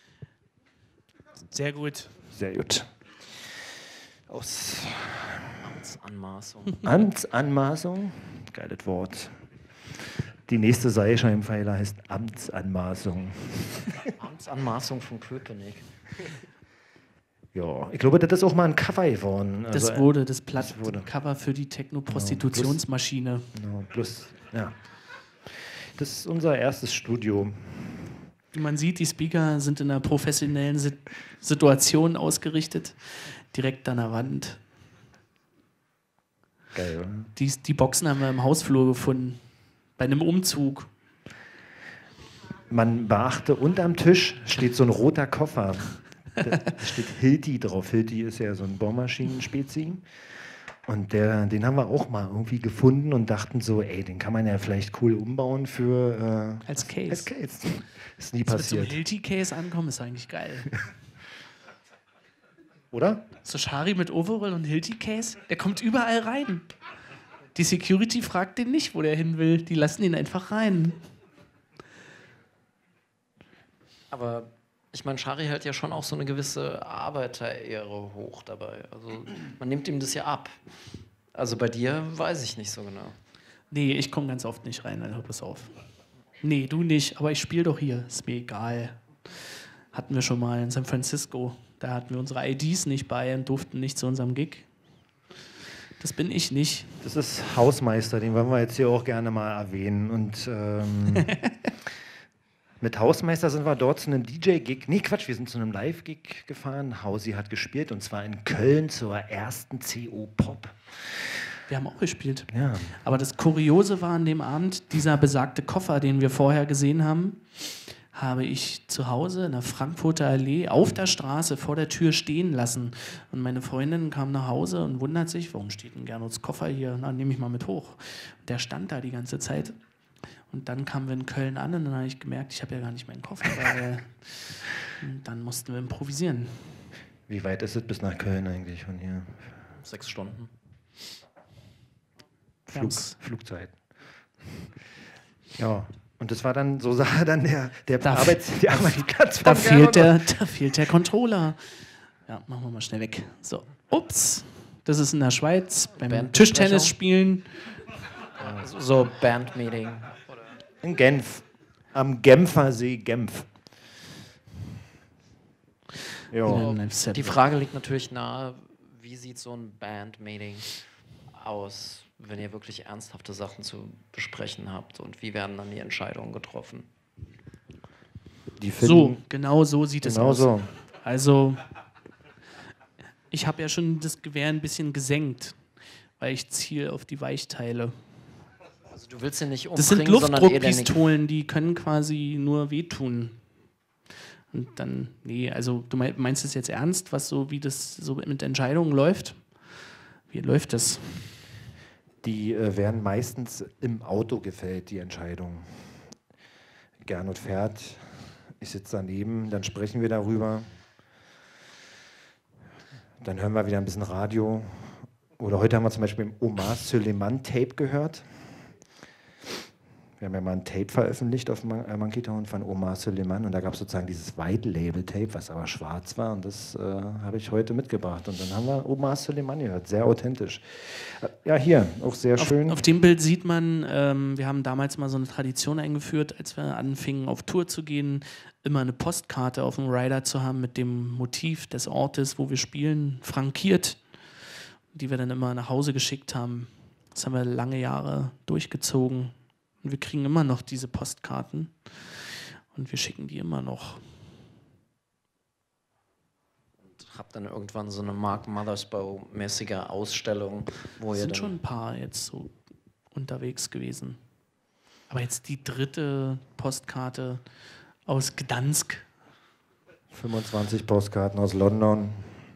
Sehr gut. Sehr gut. Aus Amtsanmaßung. Amtsanmaßung, geiles Wort. Die nächste Seilscheinpfeiler heißt Amtsanmaßung. Amtsanmaßung von Köpenick. Ja, ich glaube, das ist auch mal ein Cover geworden. Das Also, wurde das das wurde. Plattencover für die Techno-Prostitutionsmaschine. Genau, plus, ja. Das ist unser erstes Studio. Wie man sieht, die Speaker sind in einer professionellen Sit- Situation ausgerichtet. Direkt an der Wand. Geil, oder? Die, die Boxen haben wir im Hausflur gefunden. Bei einem Umzug. Man beachte, unterm Tisch steht so ein roter Koffer. Da steht Hilti drauf. Hilti ist ja so ein Bohrmaschinenspezi. Und der, den haben wir auch mal irgendwie gefunden und dachten so, ey, den kann man ja vielleicht cool umbauen für... Äh, Als Case. Als Case. Ist nie Dass wir zum passiert. Hilti-Case ankommen, ist eigentlich geil. Oder? So Schari mit Overall und Hilti-Case, der kommt überall rein. Die Security fragt den nicht, wo der hin will. Die lassen ihn einfach rein. Aber ich meine, Schari hält ja schon auch so eine gewisse Arbeiterehre hoch dabei. Also man nimmt ihm das ja ab. Also bei dir weiß ich nicht so genau. Nee, ich komme ganz oft nicht rein, dann hör pass auf. Nee, du nicht, aber ich spiele doch hier. Ist mir egal. Hatten wir schon mal in San Francisco. Da hatten wir unsere I Ds nicht bei und durften nicht zu unserem Gig. Das bin ich nicht. Das ist Hausmeister, den wollen wir jetzt hier auch gerne mal erwähnen. Und ähm, mit Hausmeister sind wir dort zu einem D J-Gig. Nee, Quatsch, wir sind zu einem Live-Gig gefahren. Hausi hat gespielt und zwar in Köln zur ersten C O-Pop. Wir haben auch gespielt. Ja. Aber das Kuriose war an dem Abend, dieser besagte Koffer, den wir vorher gesehen haben, habe ich zu Hause in der Frankfurter Allee auf der Straße vor der Tür stehen lassen. Und meine Freundin kam nach Hause und wundert sich, warum steht denn Gernot's Koffer hier? Na, nehme ich mal mit hoch. Der stand da die ganze Zeit. Und dann kamen wir in Köln an und dann habe ich gemerkt, ich habe ja gar nicht meinen Koffer. Weil, und dann mussten wir improvisieren. Wie weit ist es bis nach Köln eigentlich von hier? Sechs Stunden. Flug, Flugzeit. Ja. Und das war dann, so sah dann der, der Da- Arbeits, der Arbeitsplatz Da von fehlt, Gernot. der, da fehlt der Controller. Ja, machen wir mal schnell weg. So, ups. Das ist in der Schweiz beim Bandbesprechung. Tischtennis spielen. So Bandmeeting. In Genf. Am Genfer See Genf. Ja. Die Frage liegt natürlich nahe, wie sieht so ein Bandmeeting aus, wenn ihr wirklich ernsthafte Sachen zu besprechen habt und wie werden dann die Entscheidungen getroffen? Die So, finden, genau so sieht es genau aus. so. Also, ich habe ja schon das Gewehr ein bisschen gesenkt, weil ich ziele auf die Weichteile. Also du willst ihn nicht Das sind umbringen, sondern eher den- Luftdruckpistolen, die können quasi nur wehtun. Und dann, nee, also du mei- meinst es jetzt ernst, was so, wie das so mit Entscheidungen läuft? Wie läuft das? Die äh, werden meistens im Auto gefällt, die Entscheidung. Gernot fährt, ich sitze daneben, dann sprechen wir darüber. Dann hören wir wieder ein bisschen Radio. Oder heute haben wir zum Beispiel im Omar Süleyman Tape gehört. Wir haben ja mal ein Tape veröffentlicht auf Mon- äh, Monkey Town von Omar Süleyman und da gab es sozusagen dieses White Label Tape, was aber schwarz war und das äh, habe ich heute mitgebracht. Und dann haben wir Omar Süleyman gehört, sehr authentisch. Äh, ja, hier, auch sehr Auf, schön. auf dem Bild sieht man, ähm, wir haben damals mal so eine Tradition eingeführt, als wir anfingen auf Tour zu gehen, immer eine Postkarte auf dem Rider zu haben mit dem Motiv des Ortes, wo wir spielen, frankiert, die wir dann immer nach Hause geschickt haben. Das haben wir lange Jahre durchgezogen. Und wir kriegen immer noch diese Postkarten und wir schicken die immer noch. Habt dann irgendwann so eine Mark Mothersbaugh-mäßige Ausstellung, wo Es ihr sind dann schon ein paar jetzt so unterwegs gewesen. Aber jetzt die dritte Postkarte aus Gdansk, fünfundzwanzig Postkarten aus London.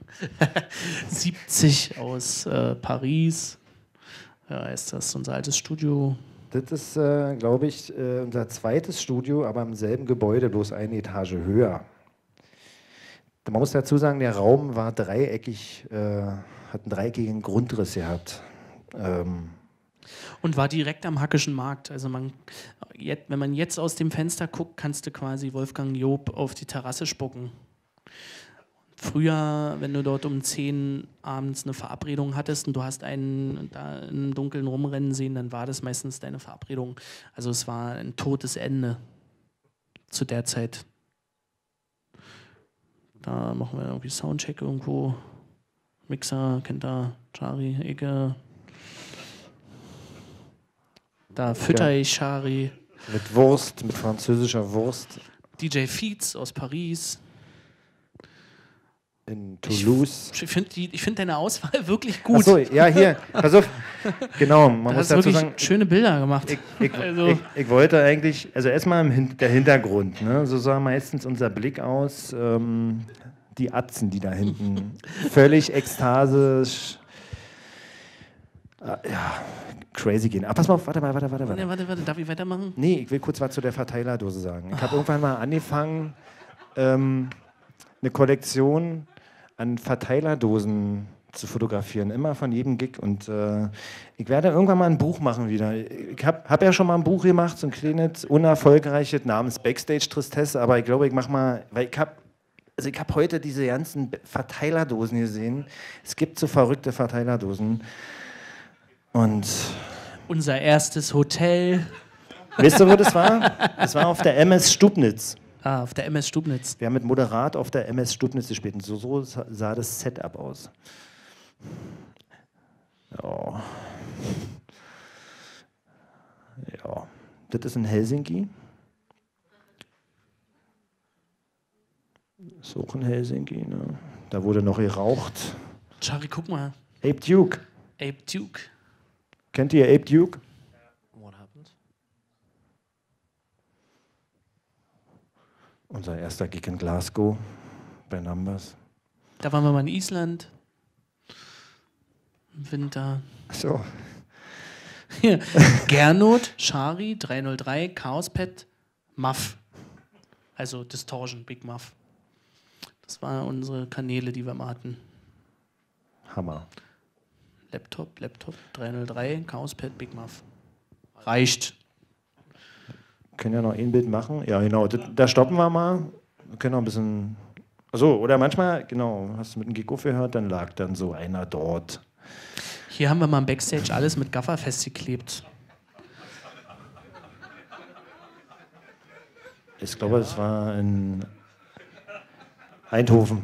siebzig aus äh, Paris. Ja, ist das unser altes Studio. Das ist, äh, glaube ich, äh, unser zweites Studio, aber im selben Gebäude, bloß eine Etage höher. Man muss dazu sagen, der Raum war dreieckig, äh, hat einen dreieckigen Grundriss gehabt. Ähm, Und war direkt am Hackischen Markt. Also man, jetzt, wenn man jetzt aus dem Fenster guckt, kannst du quasi Wolfgang Job auf die Terrasse spucken. Früher, wenn du dort um zehn abends eine Verabredung hattest und du hast einen da im Dunkeln rumrennen sehen, dann war das meistens deine Verabredung. Also es war ein totes Ende zu der Zeit. Da machen wir irgendwie Soundcheck irgendwo. Mixer, kennt da Chari, Ecke. Da fütter ich Chari. mit Wurst, mit französischer Wurst D J Feeds aus Paris. in Toulouse. Ich finde find deine Auswahl wirklich gut. Achso, ja, hier, pass auf. Genau, man Du muss hast dazu wirklich sagen, schöne Bilder gemacht. ich, ich, Also- ich, ich wollte eigentlich, also erstmal im Hin der Hintergrund, ne? So sah meistens unser Blick aus, ähm, die Atzen, die da hinten völlig ekstasisch, äh, ja, crazy gehen. Ah, pass mal auf, warte, warte, warte, warte. Warte, warte, warte, darf ich weitermachen? Nee, ich will kurz was zu der Verteilerdose sagen. Ich habe irgendwann mal angefangen, ähm, eine Kollektion an Verteilerdosen zu fotografieren, immer von jedem Gig. Und äh, ich werde irgendwann mal ein Buch machen wieder. Ich habe hab ja schon mal ein Buch gemacht, so ein kleines, unerfolgreiches namens Backstage Tristesse, aber ich glaube, ich mache mal, weil ich habe also ich habe heute diese ganzen Verteilerdosen gesehen. Es gibt so verrückte Verteilerdosen. Und Unser erstes Hotel. wisst ihr, wo das war? Das war auf der M S Stubnitz. Ah, auf der M S Stubnitz. Wir haben mit Moderat auf der M S Stubnitz gespielt. Und so, so sah das Setup aus. Ja. Ja. Das ist in Helsinki. Ist auch in Helsinki, ne? Da wurde noch geraucht. Chari, guck mal. Ape Duke. Ape Duke. Kennt ihr Ape Duke? What happened? Unser erster Gig in Glasgow bei Numbers. Da waren wir mal in Island. Im Winter. So. Hier. Gernot, Chari, dreihundertdrei, Chaospad, Muff. Also Distortion, Big Muff. Das waren unsere Kanäle, die wir mal hatten. Hammer. Laptop, Laptop, dreihundertdrei, Chaospad, Big Muff. Reicht. können ja noch ein Bild machen. Ja, genau. Da, da stoppen wir mal. Wir können noch ein bisschen. Achso, oder manchmal, genau, hast du mit dem Gig aufgehört, dann lag dann so einer dort. Hier haben wir mal im Backstage alles mit Gaffer festgeklebt. Ich glaube, es war in Eindhoven.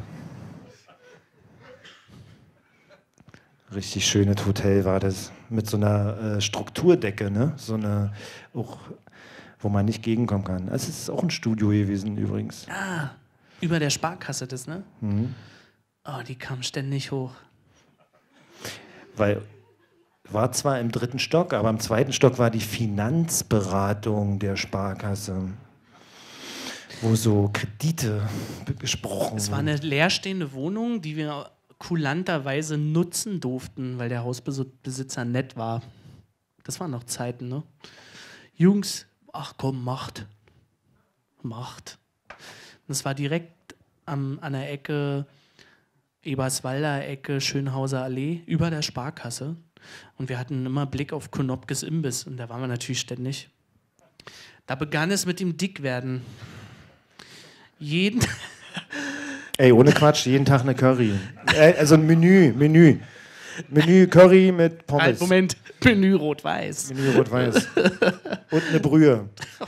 Richtig schönes Hotel war das. Mit so einer äh, Strukturdecke, ne? So eine, auch, wo man nicht gegenkommen kann. Es ist auch ein Studio gewesen übrigens. Ah, über der Sparkasse das, ne? Mhm. Oh, die kam ständig hoch. Weil, war zwar im dritten Stock, aber im zweiten Stock war die Finanzberatung der Sparkasse, wo so Kredite besprochen Es war eine leerstehende Wohnung, die wir kulanterweise nutzen durften, weil der Hausbesitzer nett war. Das waren noch Zeiten, ne? Jungs, ach komm, macht. Macht. Das war direkt am, an der Ecke, Eberswalder Ecke, Schönhauser Allee, über der Sparkasse. Und wir hatten immer Blick auf Konopkes Imbiss. Und da waren wir natürlich ständig. Da begann es mit dem Dickwerden. Jeden... Ey, ohne Quatsch, jeden Tag eine Curry. Äh, also ein Menü, Menü. Menü Curry mit Pommes. Halt, Moment, Menü rot-weiß. Menü rot-weiß. Und eine Brühe.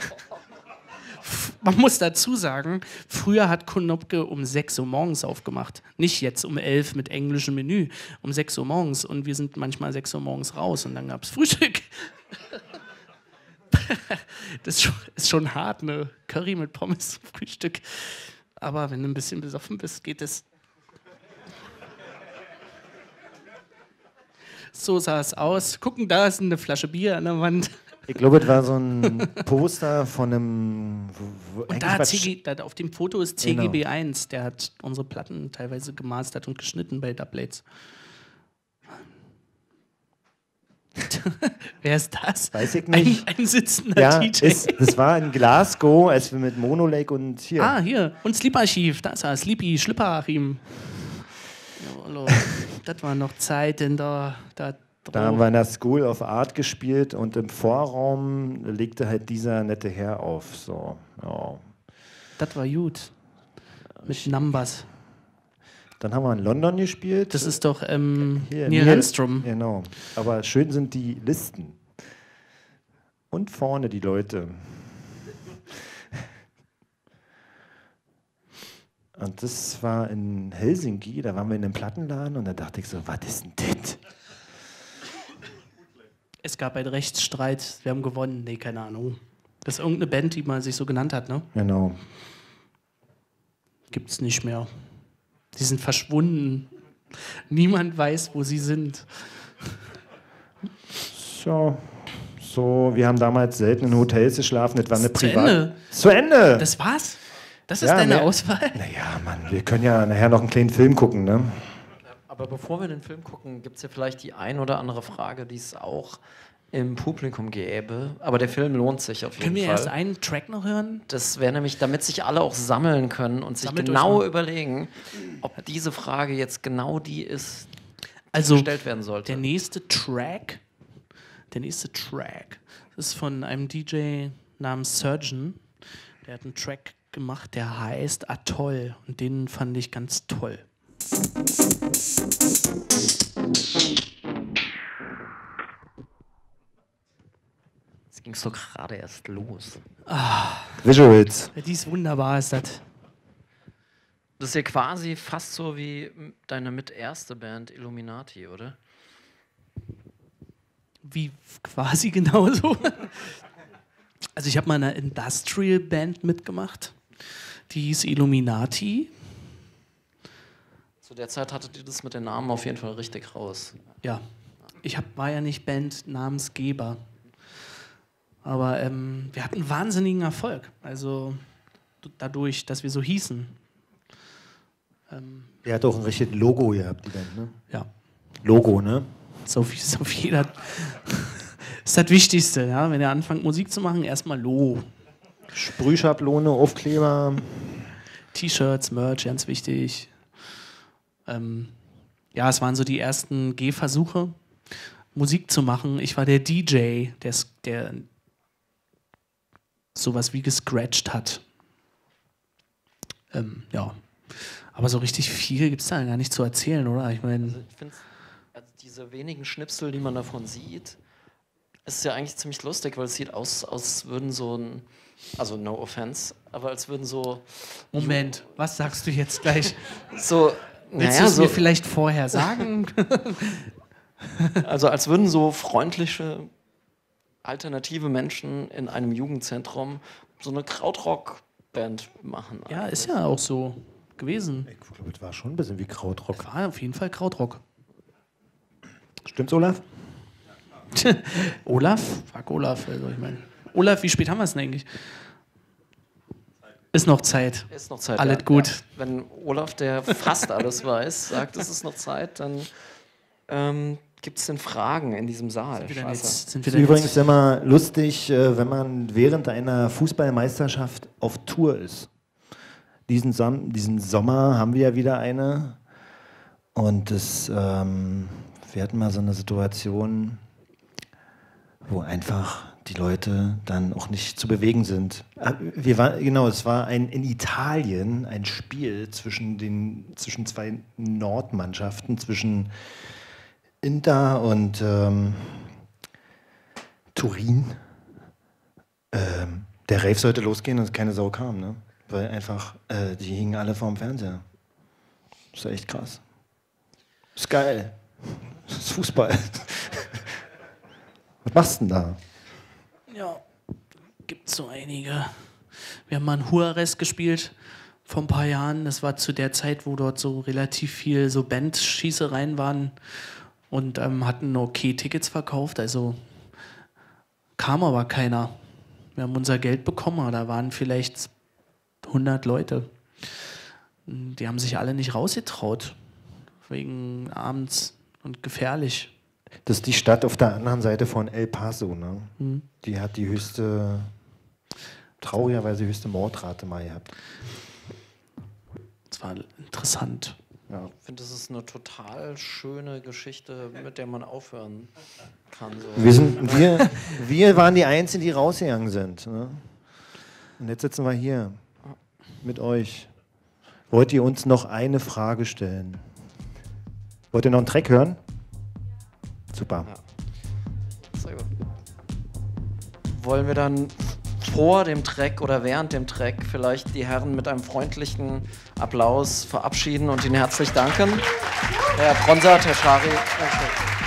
Man muss dazu sagen, früher hat Konopke um sechs Uhr morgens aufgemacht. Nicht jetzt um elf mit englischem Menü. Um sechs Uhr morgens. Und wir sind manchmal sechs Uhr morgens raus und dann gab es Frühstück. Das ist schon, ist schon hart, ne? Curry mit Pommes zum Frühstück. Aber wenn du ein bisschen besoffen bist, geht es. So sah es aus. Gucken, da ist eine Flasche Bier an der Wand. Ich glaube, es war so ein Poster von einem... Wo, wo Und da hat C G, da auf dem Foto ist C G B eins. Der hat unsere Platten teilweise gemastert und geschnitten bei Dubplates. Wer ist das? Weiß ich nicht. Ein, ein sitzender Ja, D J. ist, das war in Glasgow, als wir mit Mono Lake und hier... Ah, hier. Und Sleep-Archiv. Da ist er. Sleepy, Schlipper-Achim. Das war noch Zeiten da. Da, da haben wir in der School of Art gespielt und im Vorraum legte halt dieser nette Herr auf. So, ja. Das war gut. Mit Numbers. Dann haben wir in London gespielt. Das ist doch ähm, Hier, Neil Landstrom. Genau. Aber schön sind die Listen. Und vorne die Leute. Und das war in Helsinki, da waren wir in einem Plattenladen und da dachte ich so, was ist denn das? Es gab einen Rechtsstreit, wir haben gewonnen. Nee, keine Ahnung. Das ist irgendeine Band, die man sich so genannt hat, ne? Genau. Gibt's nicht mehr. Die sind verschwunden. Niemand weiß, wo sie sind. So, so, wir haben damals selten in Hotels geschlafen. Das war eine Zu Privat... Ende. Zu Ende! Das war's? Das ist Ja, deine mehr- Auswahl? Naja, Mann, wir können ja nachher noch einen kleinen Film gucken, ne? Aber bevor wir den Film gucken, gibt es ja vielleicht die ein oder andere Frage, die es auch im Publikum gäbe. Aber der Film lohnt sich auf jeden Können wir Fall. erst einen Track noch hören? Das wäre nämlich, damit sich alle auch sammeln können und sich Sammelt euch genau mal. überlegen, ob diese Frage jetzt genau die ist, die Also, gestellt werden sollte. der nächste Track, der nächste Track, das ist von einem D J namens Surgeon. Der hat einen Track gemacht, der heißt Atoll. Und den fand ich ganz toll. Jetzt ging es doch gerade erst los. Visuals. Ja, die ist wunderbar, ist das. Das ist ja quasi fast so wie deine mit erste Band Illuminati, oder? Wie quasi genauso. Also ich habe mal eine Industrial Band mitgemacht. Die hieß Illuminati. Zu der Zeit hattet ihr das mit den Namen auf jeden Fall richtig raus. Ja, ich hab, war ja nicht Bandnamensgeber. Aber ähm, wir hatten wahnsinnigen Erfolg. Also d- dadurch, dass wir so hießen. Ähm, Der hat auch ein richtiges Logo gehabt, die Band, ne? ja, Logo, ne? so viel ist auf jeder. Ist das Wichtigste, ja? Wenn ihr anfangt Musik zu machen, erstmal Logo. Sprühschablone, Aufkleber. T-Shirts, Merch, ganz wichtig. Ähm, ja, es waren so die ersten Gehversuche, Musik zu machen. Ich war der D J, der, der sowas wie gescratcht hat. Ähm, ja. Aber so richtig viel gibt es da gar nicht zu erzählen, oder? Ich meine. Also ich finde, also diese wenigen Schnipsel, die man davon sieht, ist ja eigentlich ziemlich lustig, weil es sieht aus, als würden so ein, also no offense, aber als würden so. Moment, was sagst du jetzt gleich? So, Willst naja, du es so, mir vielleicht vorher sagen? also als würden so freundliche, alternative Menschen in einem Jugendzentrum so eine Krautrock-Band machen. Ja, eigentlich. ist ja auch so gewesen. Ich glaube, das war schon ein bisschen wie Krautrock. War auf jeden Fall Krautrock. Stimmt's, Olaf? Olaf? Frag Olaf. Also ich meine, Olaf, wie spät haben wir es denn eigentlich? Ist noch Zeit. Ist noch Zeit. Alles ja. gut. Ja. Wenn Olaf, der fast alles weiß, sagt, es ist noch Zeit, dann ähm, gibt es denn Fragen in diesem Saal. Sind wir denn Scheiße. jetzt, sind wir Es ist denn übrigens jetzt, immer lustig, äh, wenn man während einer Fußballmeisterschaft auf Tour ist. Diesen, Som diesen Sommer haben wir ja wieder eine. Und das, ähm, wir hatten mal so eine Situation, wo einfach die Leute dann auch nicht zu bewegen sind. Ah, Wir waren, genau, es war ein, in Italien ein Spiel zwischen, den, zwischen zwei Nordmannschaften, zwischen Inter und ähm, Turin. Ähm, der Rave sollte losgehen und keine Sau kam, ne? Weil einfach, äh, die hingen alle vorm Fernseher. Das ist echt krass. Das ist geil. Das ist Fußball. Was machst du denn da? ja, gibt so einige. Wir haben mal in Juarez gespielt vor ein paar Jahren. Das war zu der Zeit, wo dort so relativ viel so Bandschießereien waren und ähm, hatten okay Tickets verkauft. Also kam aber keiner. Wir haben unser Geld bekommen, aber da waren vielleicht hundert Leute. Die haben sich alle nicht rausgetraut. Wegen abends und gefährlich. Das ist die Stadt auf der anderen Seite von El Paso, ne? Mhm. Die hat die höchste, traurigerweise höchste Mordrate mal gehabt. Das war interessant. Ja. Ich finde, das ist eine total schöne Geschichte, mit der man aufhören kann. So. Wir, sind, wir, wir waren die Einzigen, die rausgegangen sind. Ne? Und jetzt sitzen wir hier mit euch. Wollt ihr uns noch eine Frage stellen? Wollt ihr noch einen Track hören? Super. Ja. Sehr gut. Wollen wir dann vor dem Track oder während dem Track vielleicht die Herren mit einem freundlichen Applaus verabschieden und ihnen herzlich danken? Herr Bronsart, Herr Schari. Danke.